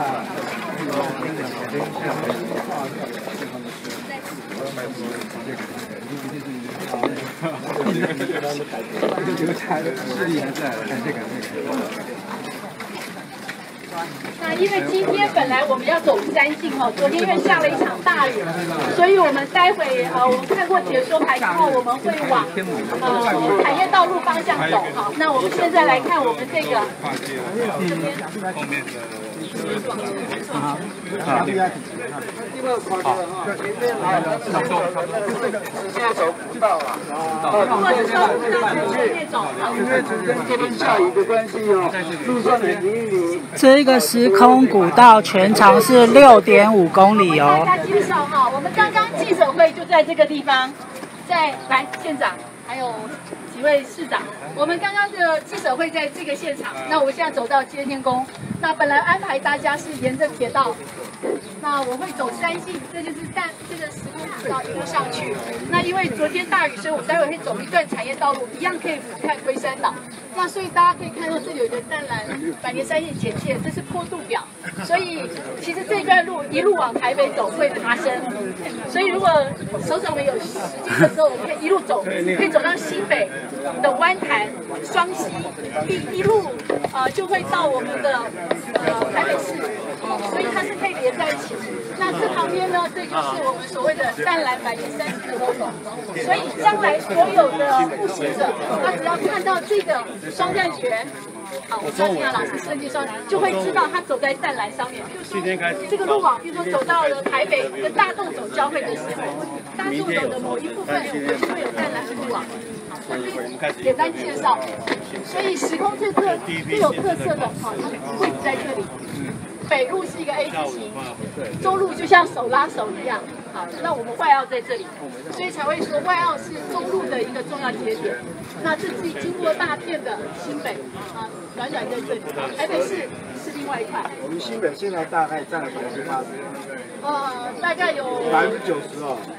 那因为今天本来我们要走山径哦，昨天因为下了一场大雨，所以我们待会呃我们看过解说牌之后，我们会往呃产业道路方向走哈。那我们现在来看我们这个这边后面的。好，好。 另外跨过哈，前面还有差不多，现在走不到了。如果是走不到，就是那种，因为昨天这边下雨的关系哦，路上很泥泞。 这个时空古道全长是六点五公里哦。 大家介绍哈，我们刚刚记者会就在这个地方，在来县长还有几位市长，我们刚刚的记者会在这个现场。那我们现在走到接天宫，那本来安排大家是沿着铁道。那我会走山径，这就是淡这个时空古道一路上去。那因为昨天大雨，所以我待会会走一段产业道路，一样可以俯瞰龟山岛。那所以大家可以看到这里有一个淡蓝百年山线简介，这是坡度表。所以其实这段路一路往台北走会爬升，所以如果首长们有时间的时候，我们可以一路走，可以走到新北的湾潭、双溪，一一路呃就会到我们的呃台北市。所以它是可以连在一起。那这旁边呢，这就是我们所谓的淡蓝百年山系的 logo。所以将来所有的步行者，他只要看到这个双战诀，好，我相信啊，老师设计上就会知道他走在淡蓝上面。就是说这个路网，比如说走到了台北跟大洞走交汇的时候，大洞走的某一部分我们就会有淡蓝路网。好，简单介绍。所以时空这特最有特色的，好，它位置在这里。北路是一个 A 字形，中路就像手拉手一样。好，那我们外澳在这里，所以才会说外澳是中路的一个重要节点。那这是经过大片的新北啊，软软在这里。台北市是另外一块。 我们新北现在大概占了百分之八十。 呃，大概有百分之九十哦。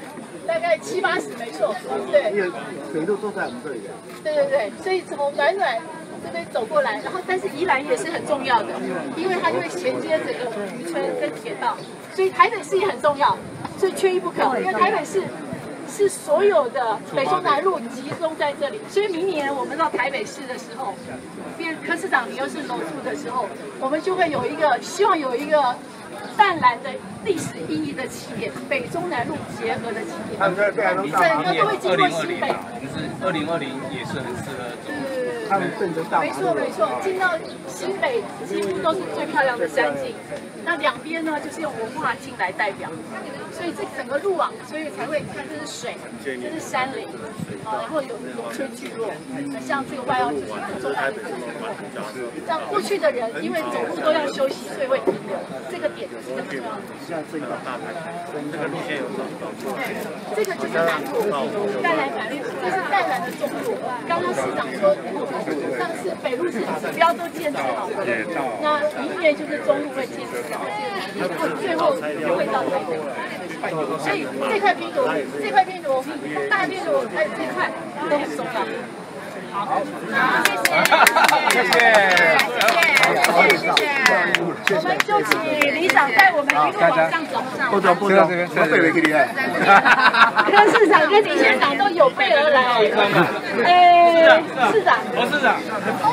大概七八十，没错，对。 因为水路都在我们这里。 对对对，所以从暖暖这边走过来，然后但是宜兰也是很重要的，因为它就会衔接整个渔村跟铁道，所以台北市也很重要，所以缺一不可。因为台北市是所有的北中南路集中在这里，所以明年我们到台北市的时候，变柯市长你又是楼处的时候，我们就会有一个希望有一个淡蓝的历史意义的起点，北中南路结合的起点，整个都会经过新北。 我们是二零二零也是很适合走。 他们正着大。 没错没错，进到新北几乎都是最漂亮的山景，那两边呢就是用文化厅来代表，所以这整个路网，所以才会看这是水，这是山林，啊，然后有农村聚落，像这个外澳就是中南部的聚落，像过去的人因为走路都要休息，所以会停留，这个点就是很重要的。 现在这个大台，这个路线有多少？ 这个就是南路，淡蓝南路，这是淡蓝的中路。刚刚市长说，上次北路是指标都建设好了，那明年就是中路会建设，然后最后会到台北。所以这块拼图，这块拼图，大拼图还有这块都很重要。好，好，谢谢，谢谢，谢谢，谢谢。我们就请里长带我们一路往上走。 不走不走，我背没给你。 柯市长跟李县长都有备而来。哎，市长。 哦，市长。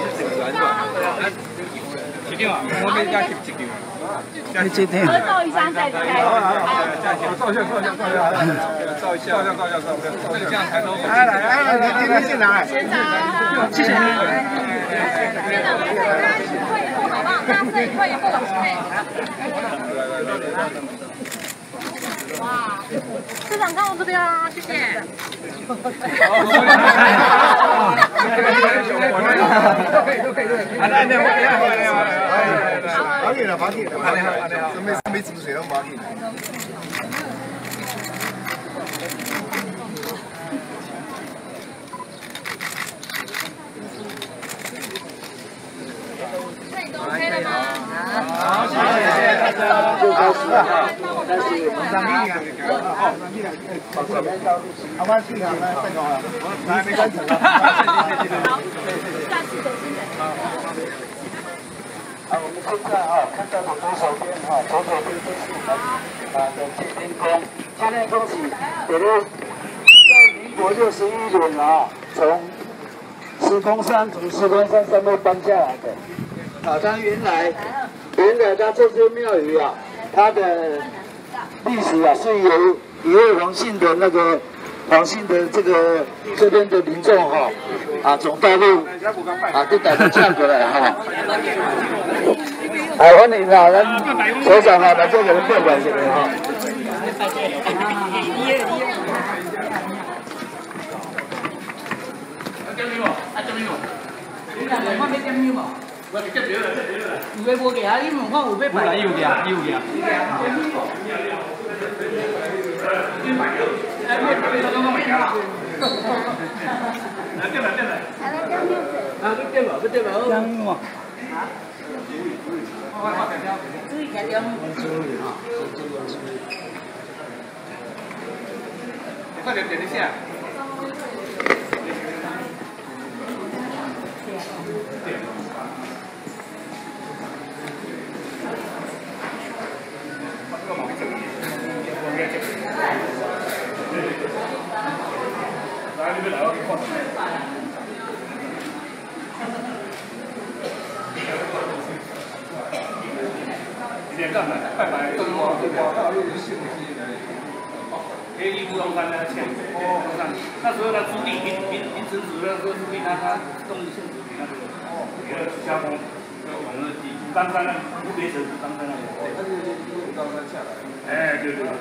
一定啊，我们家一定。 合照一张再离开。 照一下，照一下，照一下，照一下，照一下，照一下，照一下，这个这样抬头。 来来来，你你县长来。 县长，谢谢你。县长，大家一起退一步好不好？大家退退一步。哇，市长看我这边啊，谢谢。 可以都可以都可以。来来来，好紧了，好紧了，好嘞好，好嘞好。没没止水了，好紧。 这里都 OK 了吗？ 好，谢谢。就开始了，开始上力啊！哦，好，这边到，好吧，去啊，来，再搞了，来，没关系了。 好，下次走新北。 啊，我们现在啊，看到我左手边哈，左手边就是我们啊的接天宫。今天恭喜，我们在民国六十一年啊，从石峰山从石峰山上面搬下来的。啊，它原来原来它这些庙宇啊，它的历史啊是由一位黄姓的那个黄姓的这个这边的民众哈啊从大陆啊都带到这过来哈。好，欢迎啊，咱首长啊来做个人代表这边哈。 我是接表了，接表了。有诶无价，你问看有要买？有价，有价。来对了对了。啊，不对了不对了。香嘛。注意点点。快点点一下。点赞来，拜拜。黑衣乌龙山呢，前乌龙山，那时候呢，朱棣平平平城主那时候朱棣他他动力县主那个那个加工，我们的当山那湖北省当山那个，对，他就是从当山下来。哎，对对对。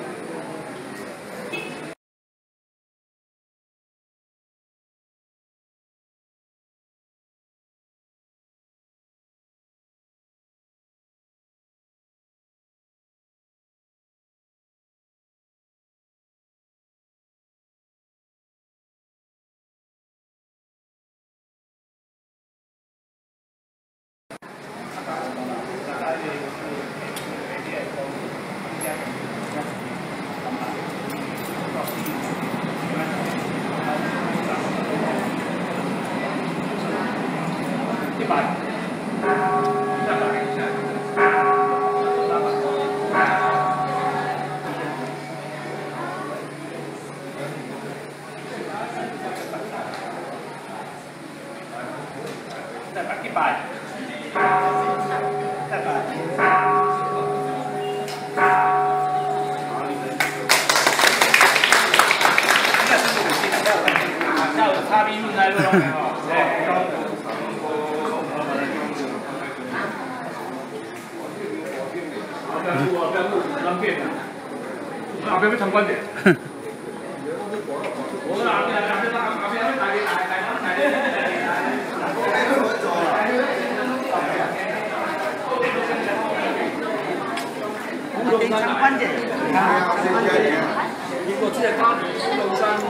百。再来一下。再来一百。再来。要有差别论来论哦，不要录啊，不要录，方便。啊，不要被传观点。我哪边哪边哪边哪边哪里来来来来来。龙山传观点，如果这高龙山。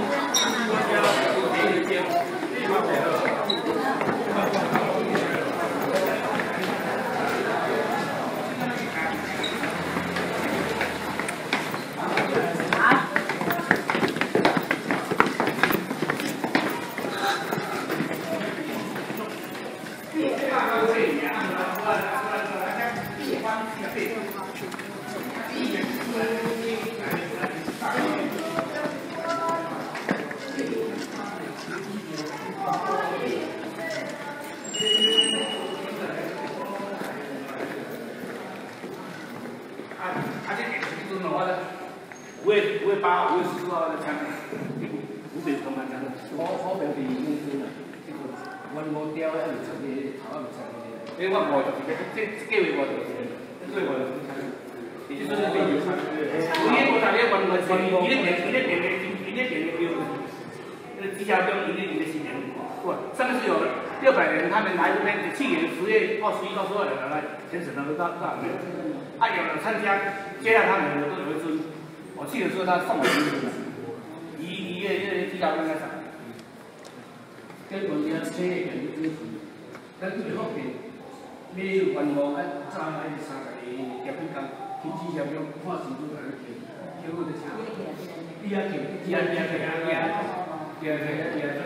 五月五月八号、五月十四号的枪，湖北同安枪，我我平时用真啊，这个阮无雕的，还没出个头，还没出个。诶，我无就是这这这个月我就是，这个月我就是枪，也就是这个月枪。有些我大家问我是，伊咧电，伊咧电的，伊咧电的标，那个绩效标，伊咧伊咧新年，不，上次有六百人，他们来这边，去年十月二十一到十二人来全省的都到到里面，啊，有人参加，接待他们的都有一尊。我去的时候，他送我一个，一一月月绩效应该上，跟我们车嘅啲支持，跟最后边你有官方啊，早喺三十个结婚工，天气效用看时都喺度调，调嗰只车，第一条，第一条，第一条，第一条，第一条，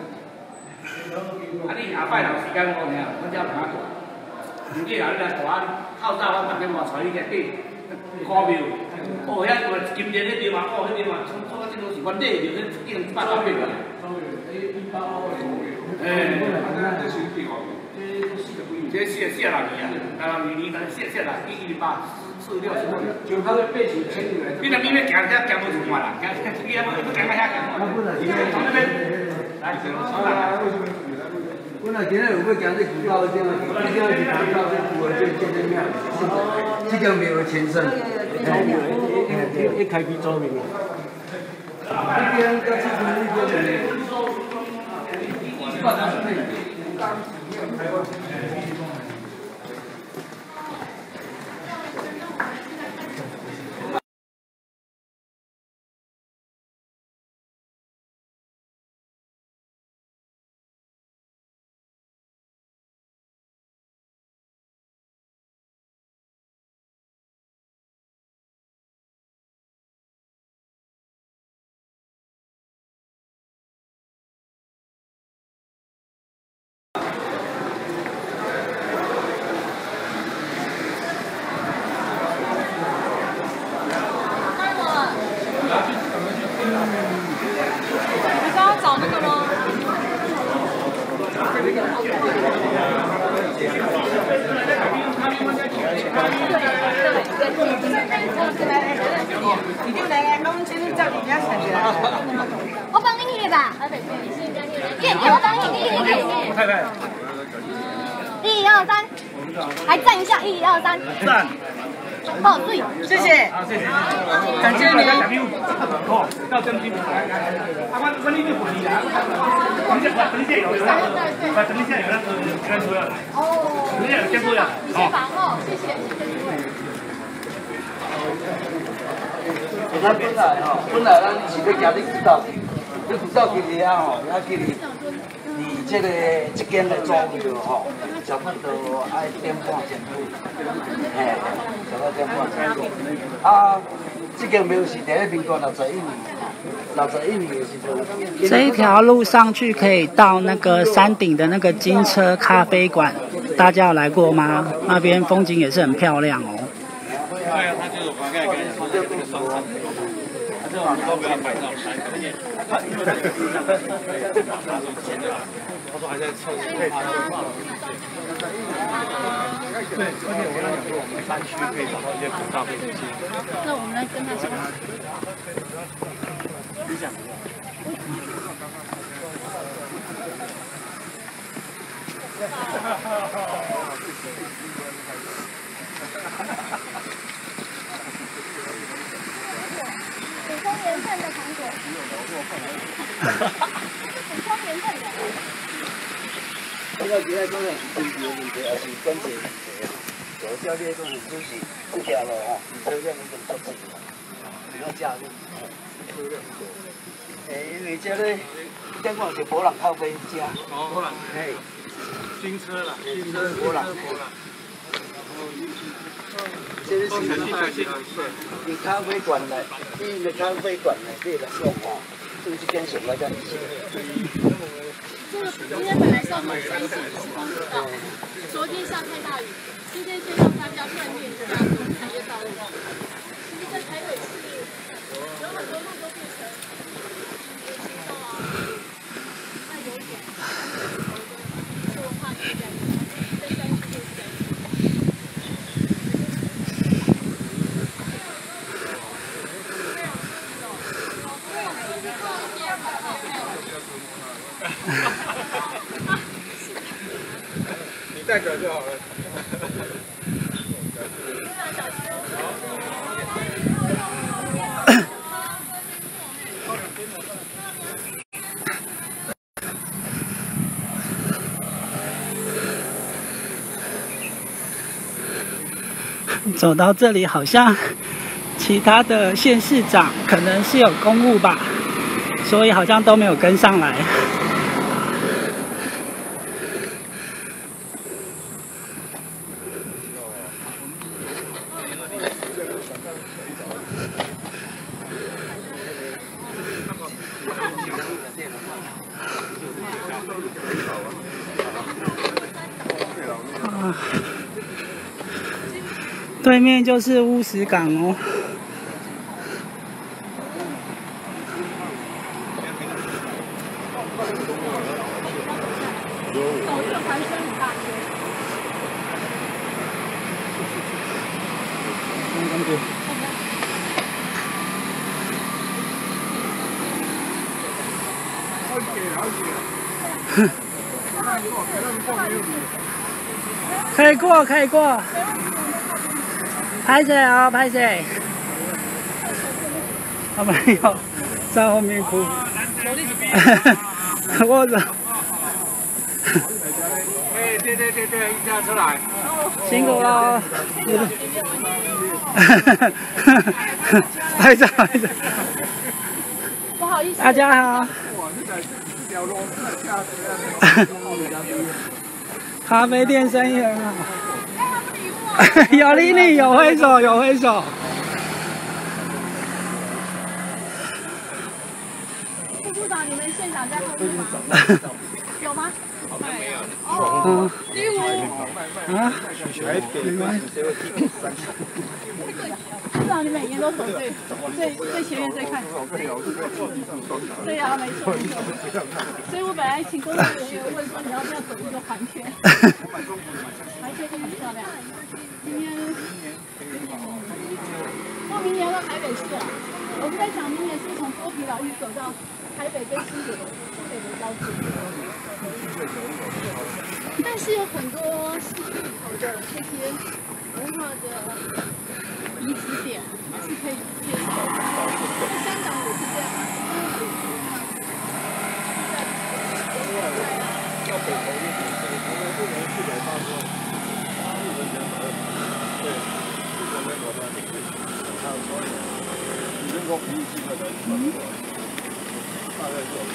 啊！你下摆留时间我呢，我只拍过，如果有你来大口罩，我特别话找你嘅啲股票。哦，遐个今年迄条嘛，哦，迄条嘛，从从啊，这都是原底就迄已经八百倍啦。诶，这四四十六年啊，啊，二年等四四六，一一零八，四六四。就他的背景签入来。你那边行遐行不出嘛啦，行行你不不行嘛遐行。从那边来， 我那今日有要行这古道这样，这样是古道这古的这这这庙，这个庙的前身。一开始做明，这边要去从那边的，把它配。 我帮你念吧。念，我帮你念念念。 太太。 一二三，来站一下，一二三。 站。 哦，对， 谢谢。好，谢谢。感谢你。哦，到正经。啊，我我你不回来啊？等一下，等一下有人，等一下有人有人出来。哦。等一下先出来。 谢谢哦，谢谢谢谢。 咱本来吼，本来咱是要行你古道，你古道今日啊吼，要去你离这个这间的庄庙吼，差不多爱点半钟头，嘿，差不多点半钟头。啊，这间庙是第一民国六十一年， 六十一年的时阵。 这一条路上去可以到那个山顶的那个金车咖啡馆，大家有来过吗？那边风景也是很漂亮哦。 对啊，他就是我刚才跟你讲，这个双山，他这种都不要摆到山，而且他因为他他说还在测试配套。对，而且我跟他讲说，我们山区可以找到一些古道可以去。 那我们来跟他说。 你想？ 补充盐分的糖果。补充盐分的。 这个其他都是身体的问题，还是关节问题。有教练都是就是这条路哈，车辆那种做事，不要加入。诶，因为这个电话是无人靠边加。 哦，无人。 嘿。 新车啦， 新车无人。这个是以咖啡馆来，以个咖啡馆来这个说话，这个是跟什么在一起？ 这个今天本来是要从山西时光步道，昨天下太大雨，今天先让大家锻炼一下产业道路。其实，在台北市有很多路都变成步道啊，那有一点，就我怕是这样，在山西就是这样。 你带着就好了。 走到这里，好像其他的县市长可能是有公务吧，所以好像都没有跟上来。啊，对面就是乌石港哦。可以过，可以过。拍谁啊？拍谁？他没有在后面哭。我走。 哎，对对对对，一下出来。 辛苦了。拍照，拍照。 不好意思。 大家好。咖啡店生意很好。有理你，有挥手，有挥手。 副部长，你们现场在后面吗？有吗？没有。哦。第五。 啊？ 部长，你每年都走最最最前面最快。对呀，没错没错。所以我本来请工作人员问说你要不要走这个环圈。环圈真的漂亮。明年。那明年要到台北市了。我们在想明年是从剥皮老峪走到台北跟新北新北的交界。但是有很多市区里头的这些文化的遗址点还是可以介绍的。在香港也是这样。 要北投一点，北投呢，今年四百八十万，日本人买了，对，日本人我们还有所以，你人工比例基本的，大概是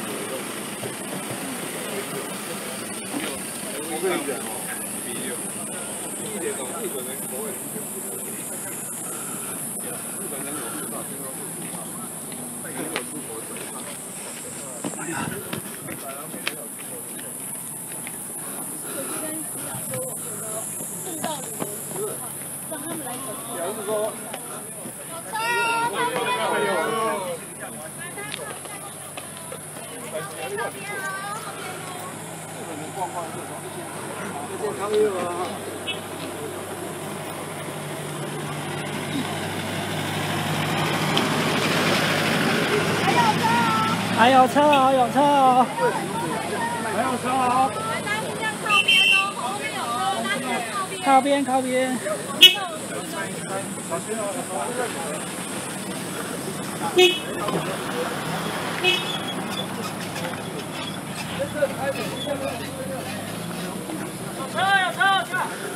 我跟你讲哦，一点哦，日本人口味，日本人有知道，听说是知道。 哎呀！还有车哦，有车哦，还有车哦。靠边，靠边。有车，有车，有车。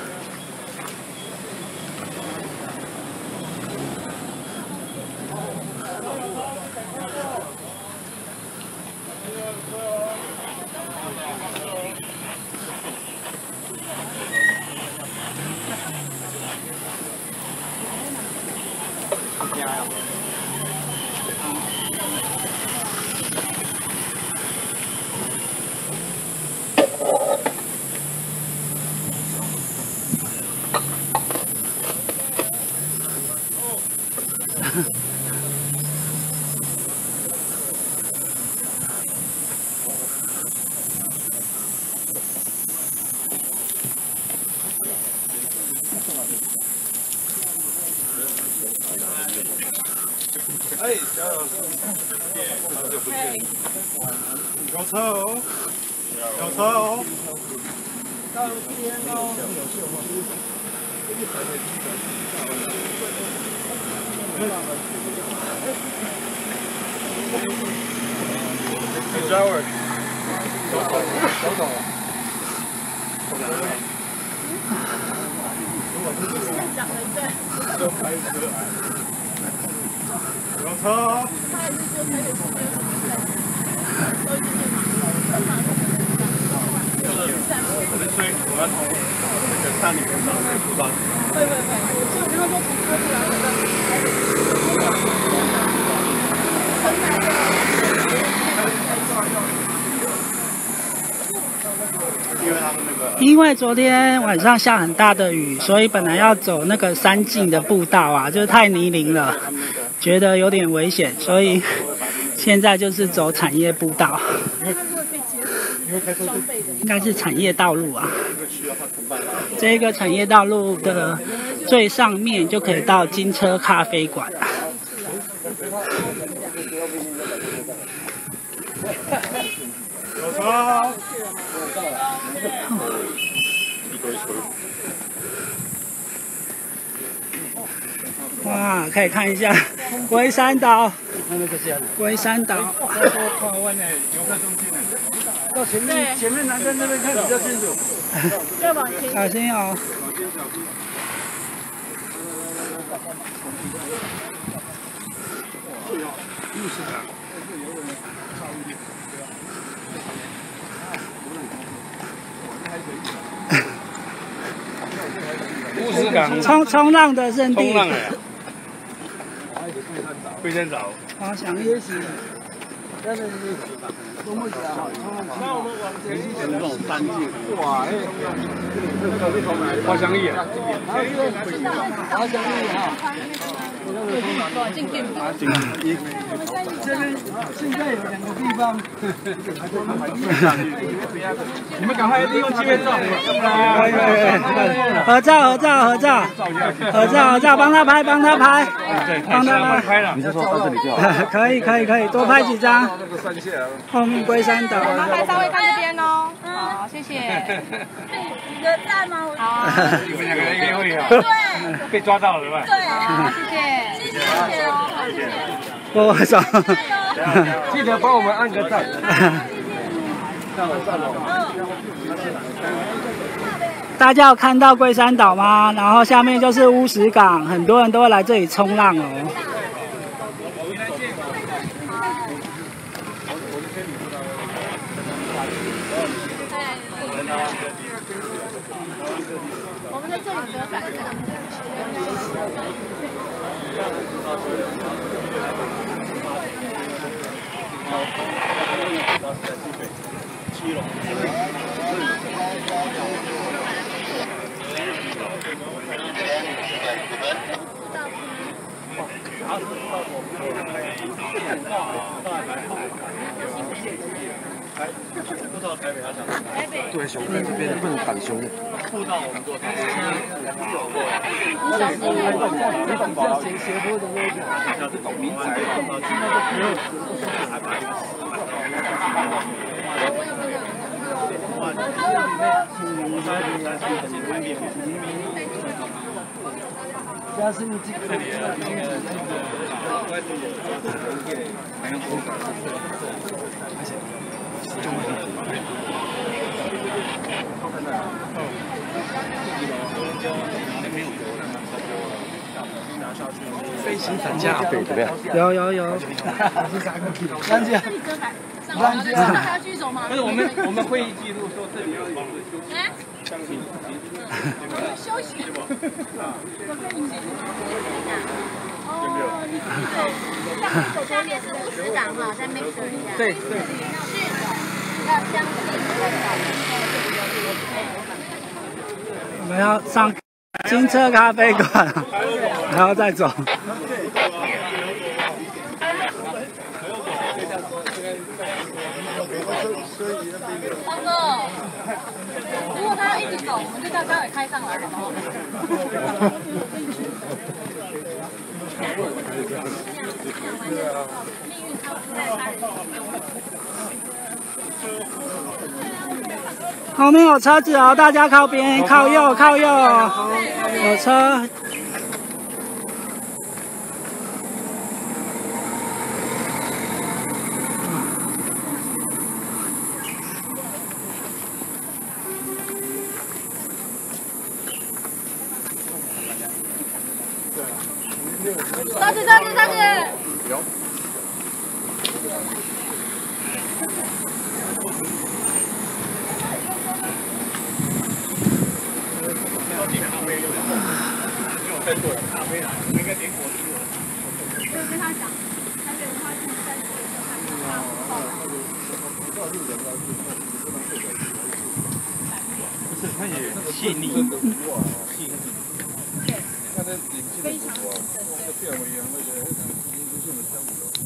哎，加油！有车哦，有车哦。到边哦。Driver， 走走走走。就开车。有车哦。我们追，我要从那个山里面上来出发。对对对，我就刚刚从车因为他们那个， 因为昨天晚上下很大的雨，所以本来要走那个山径的步道啊，就是太泥泞了，觉得有点危险，所以现在就是走产业步道。应该是产业道路啊，这个产业道路的最上面就可以到金车咖啡馆。 有车。 哇，可以看一下龟山岛，龟山岛。 到前面，前面南站那边看比较清楚。 要往前。小心哦。 乌石港冲冲浪的圣地。 冲浪哎。龟山岛。 滑翔夜行。 那我们往前一点，这种山径，哇，哎，滑翔翼啊，滑翔翼哈，进进啊，进。这边现在有两个地方，你们赶快利用机会照， 合照合照合照，合照合照，帮他拍帮他拍，帮他拍。 你是说到这里就好？ 可以可以可以，多拍几张。后面龟山岛。 麻烦稍微看这边哦。好，谢谢。 你的赞吗？ 好。 你们两个人约会啊？ 对。 被抓到了，对吧？ 对。 好，谢谢。 谢谢谢谢哦，谢谢。 握手。 记得帮我们按个赞。 大家有看到龟山岛吗？然后下面就是乌石港，很多人都会来这里冲浪哦。 我们在这里折返。 在台北、基隆。 对，熊在这边不能赶熊。 步道我们做它。 小心一点，你懂吧？斜斜坡的那个， 要是懂民宅， 加深这个。飞行反架对怎么样？ 有有有。 三姐， 三姐，还要继续走吗？ 不是我们我们会议记录说这里要有休息，相信休息。哦，下面是副市长哈，在那边等一下。 对对。 要相信。 我们要上金车咖啡馆，还要再走。 方哥，如果他要一直走，我们就叫他也开上来，好不好？命运差不多在他的后面有车子哦，大家靠边，靠右，靠右，有车。 上去，上去，上去。 有。在做咖啡啊，应该点果汁。 就跟他讲，台北文化局在做的时候，他们要报道。 不是，他也细腻，细腻。他的眼睛非常好，那变为一样那个民族性的香炉了。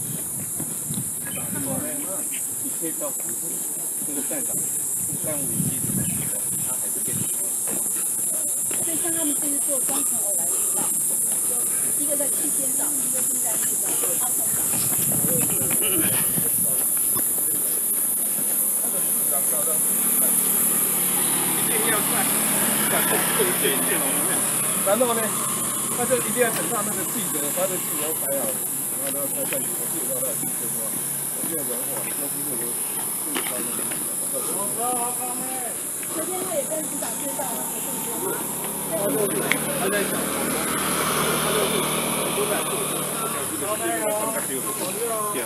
你可以叫那个站长，三五一七的时候，他还是变。 所以像他们这次做双层偶来知道，一个在七仙岛，一个是在那个凹头岛。 一定要看，看这个电电脑里面，然后呢，他就一定要等到那个记者把这记者排好，然后他才再介绍到记者说，第二个话，那不是我这个方面。好的，好的。 昨天他也跟市长介绍了合作吗？ 他就是他在想，他就是都在做，好的，好的，对。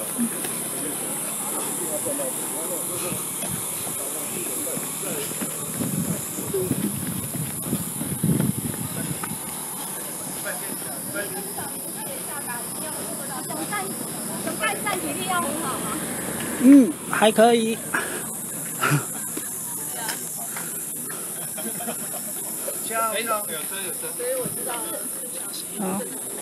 嗯，还可以。 哎，有车有车，所以我知道。 好。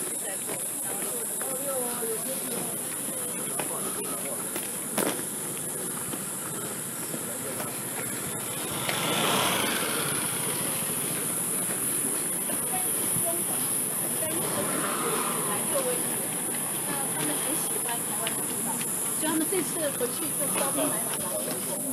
所以他们这次回去就招兵买马了。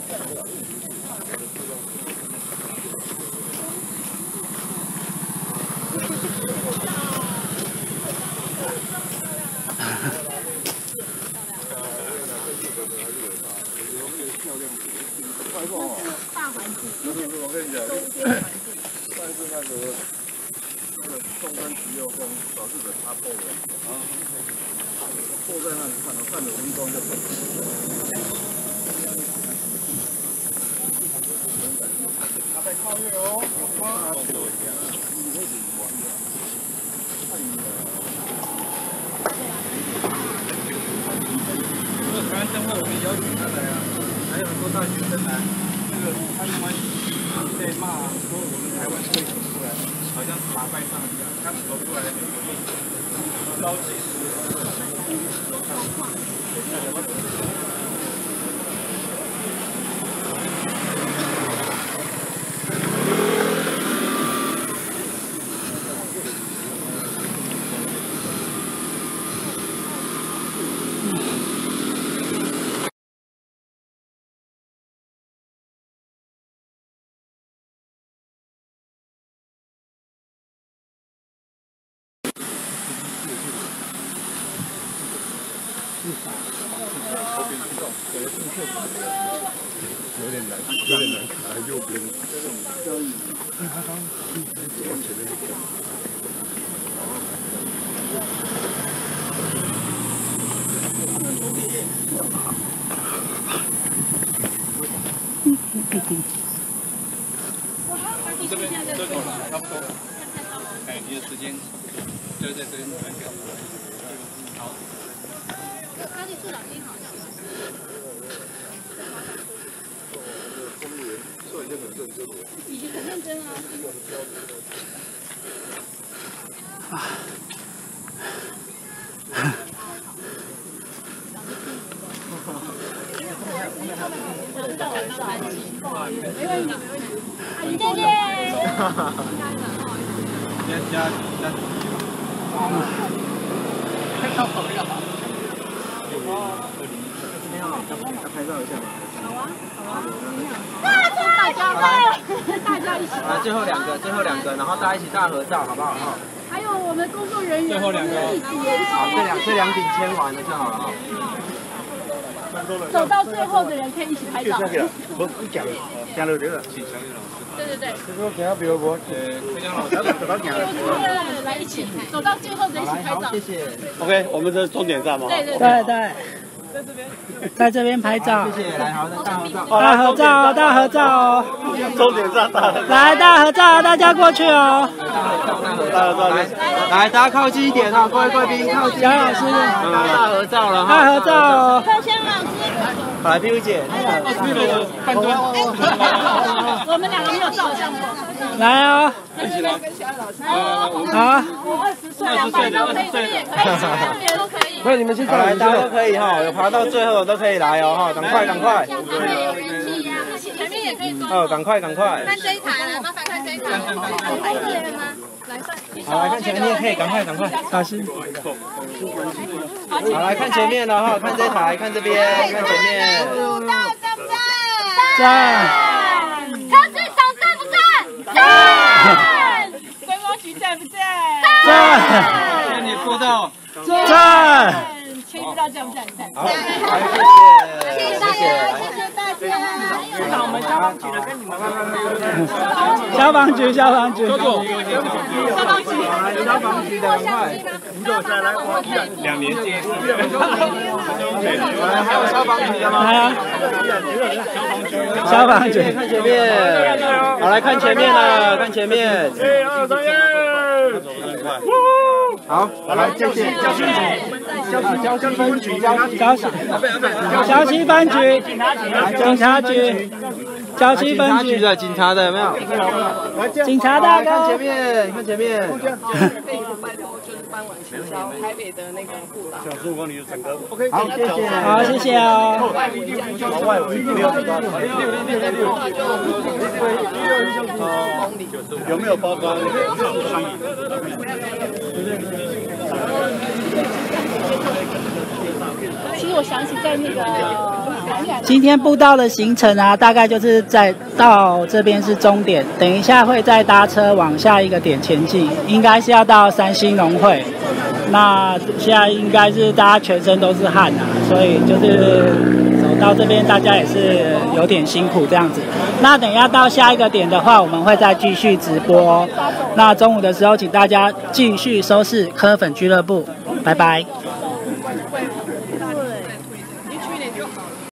大环境， 不是不是，我跟你讲，上次那个那个中山橘右跟导致的插破了啊，坐在那里看，我看了五分钟就他在超越哦，他对我一样，你会怎么玩的？太远了。这个台湾灯会我们邀请他来啊，还有。 多大学生来，这个他用完在骂说我们台湾会走出来，好像打败仗一样，他们走出来，高级。 有点难，有点难卡在右边。因为他刚一直走到前面那个。 这边这够了，差不多。哎，你的时间就在这边蛮屌。好。 高级处长听好。 已经很认真了。啊！没问题，谢谢。 加加加。看到跑干嘛？要拍照一下吗？好啊，好啊。大家大家一起。来，最后两个，最后两个，然后大家一起大合照，好不好？哈。 还有我们工作人员， 最后两个，好，这两这两顶签完了就好了哈。 走到最后的人可以一起拍照。 我不讲，讲了这个，请小雨老师。 对对对。 这个给他比如我，呃，非常老师走到讲了。 来一起，走到最后的一起拍照。 谢谢。OK， 我们这是终点站吗？ 对对对对。 在这边，在这边拍照。 谢谢，来，好，大合照。 大合照，大合照哦。 终点站大合照。 来，大合照，大家过去哦。 大合照，来，来，大家靠近一点哦，各位贵宾靠近。 杨老师， 大合照了哈。 大合照哦。 柯香老师。 来，屁股姐。半端。 我们两个没有照相过。 来哦。好。 我二十岁，两百都可以，这也可以，这边都可以。 不是你们先来，大家都可以哈，有爬到最后的都可以来哦哈，赶快赶快。 前面也可以坐。 哦，赶快赶快。 看这一台，来，麻烦看这一台。拍这里吗？来上。 好，来看前面可以，赶快赶快。 老师。 好，来看前面了哈，看这台，看这边，看前面。 赞不赞？ 赞。 柯市长赞不赞？赞。观光局赞不赞？ 赞。 谢谢你做到。 赞！ 全知道赞不赞？ 好，谢谢，谢谢大家，谢谢大家。 那我们消防局的跟你们消防局，消防局， 坐坐。 消防局， 消防局的快， 你坐下来，我两年接一次。 来，还有消防局的吗？ 来啊！消防局， 看前面，好，来看前面了，看前面。一二三，耶！好，来，谢谢。交交交分局，交交交七分局，警察局，交七分局的警察的有没有？ 警察大哥， 看前面，看前面。 台北的那个部长。 小树光，你就整个 OK， 好，谢谢， 好，谢谢哦。 往外没有六六六六，有没有包装？ 其实我想起在那个今天步道的行程啊，大概就是在到这边是终点，等一下会再搭车往下一个点前进，应该是要到三星农会。那现在应该是大家全身都是汗啊，所以就是走到这边大家也是有点辛苦这样子。那等一下到下一个点的话，我们会再继续直播。那中午的时候，请大家继续收视柯粉俱乐部，拜拜。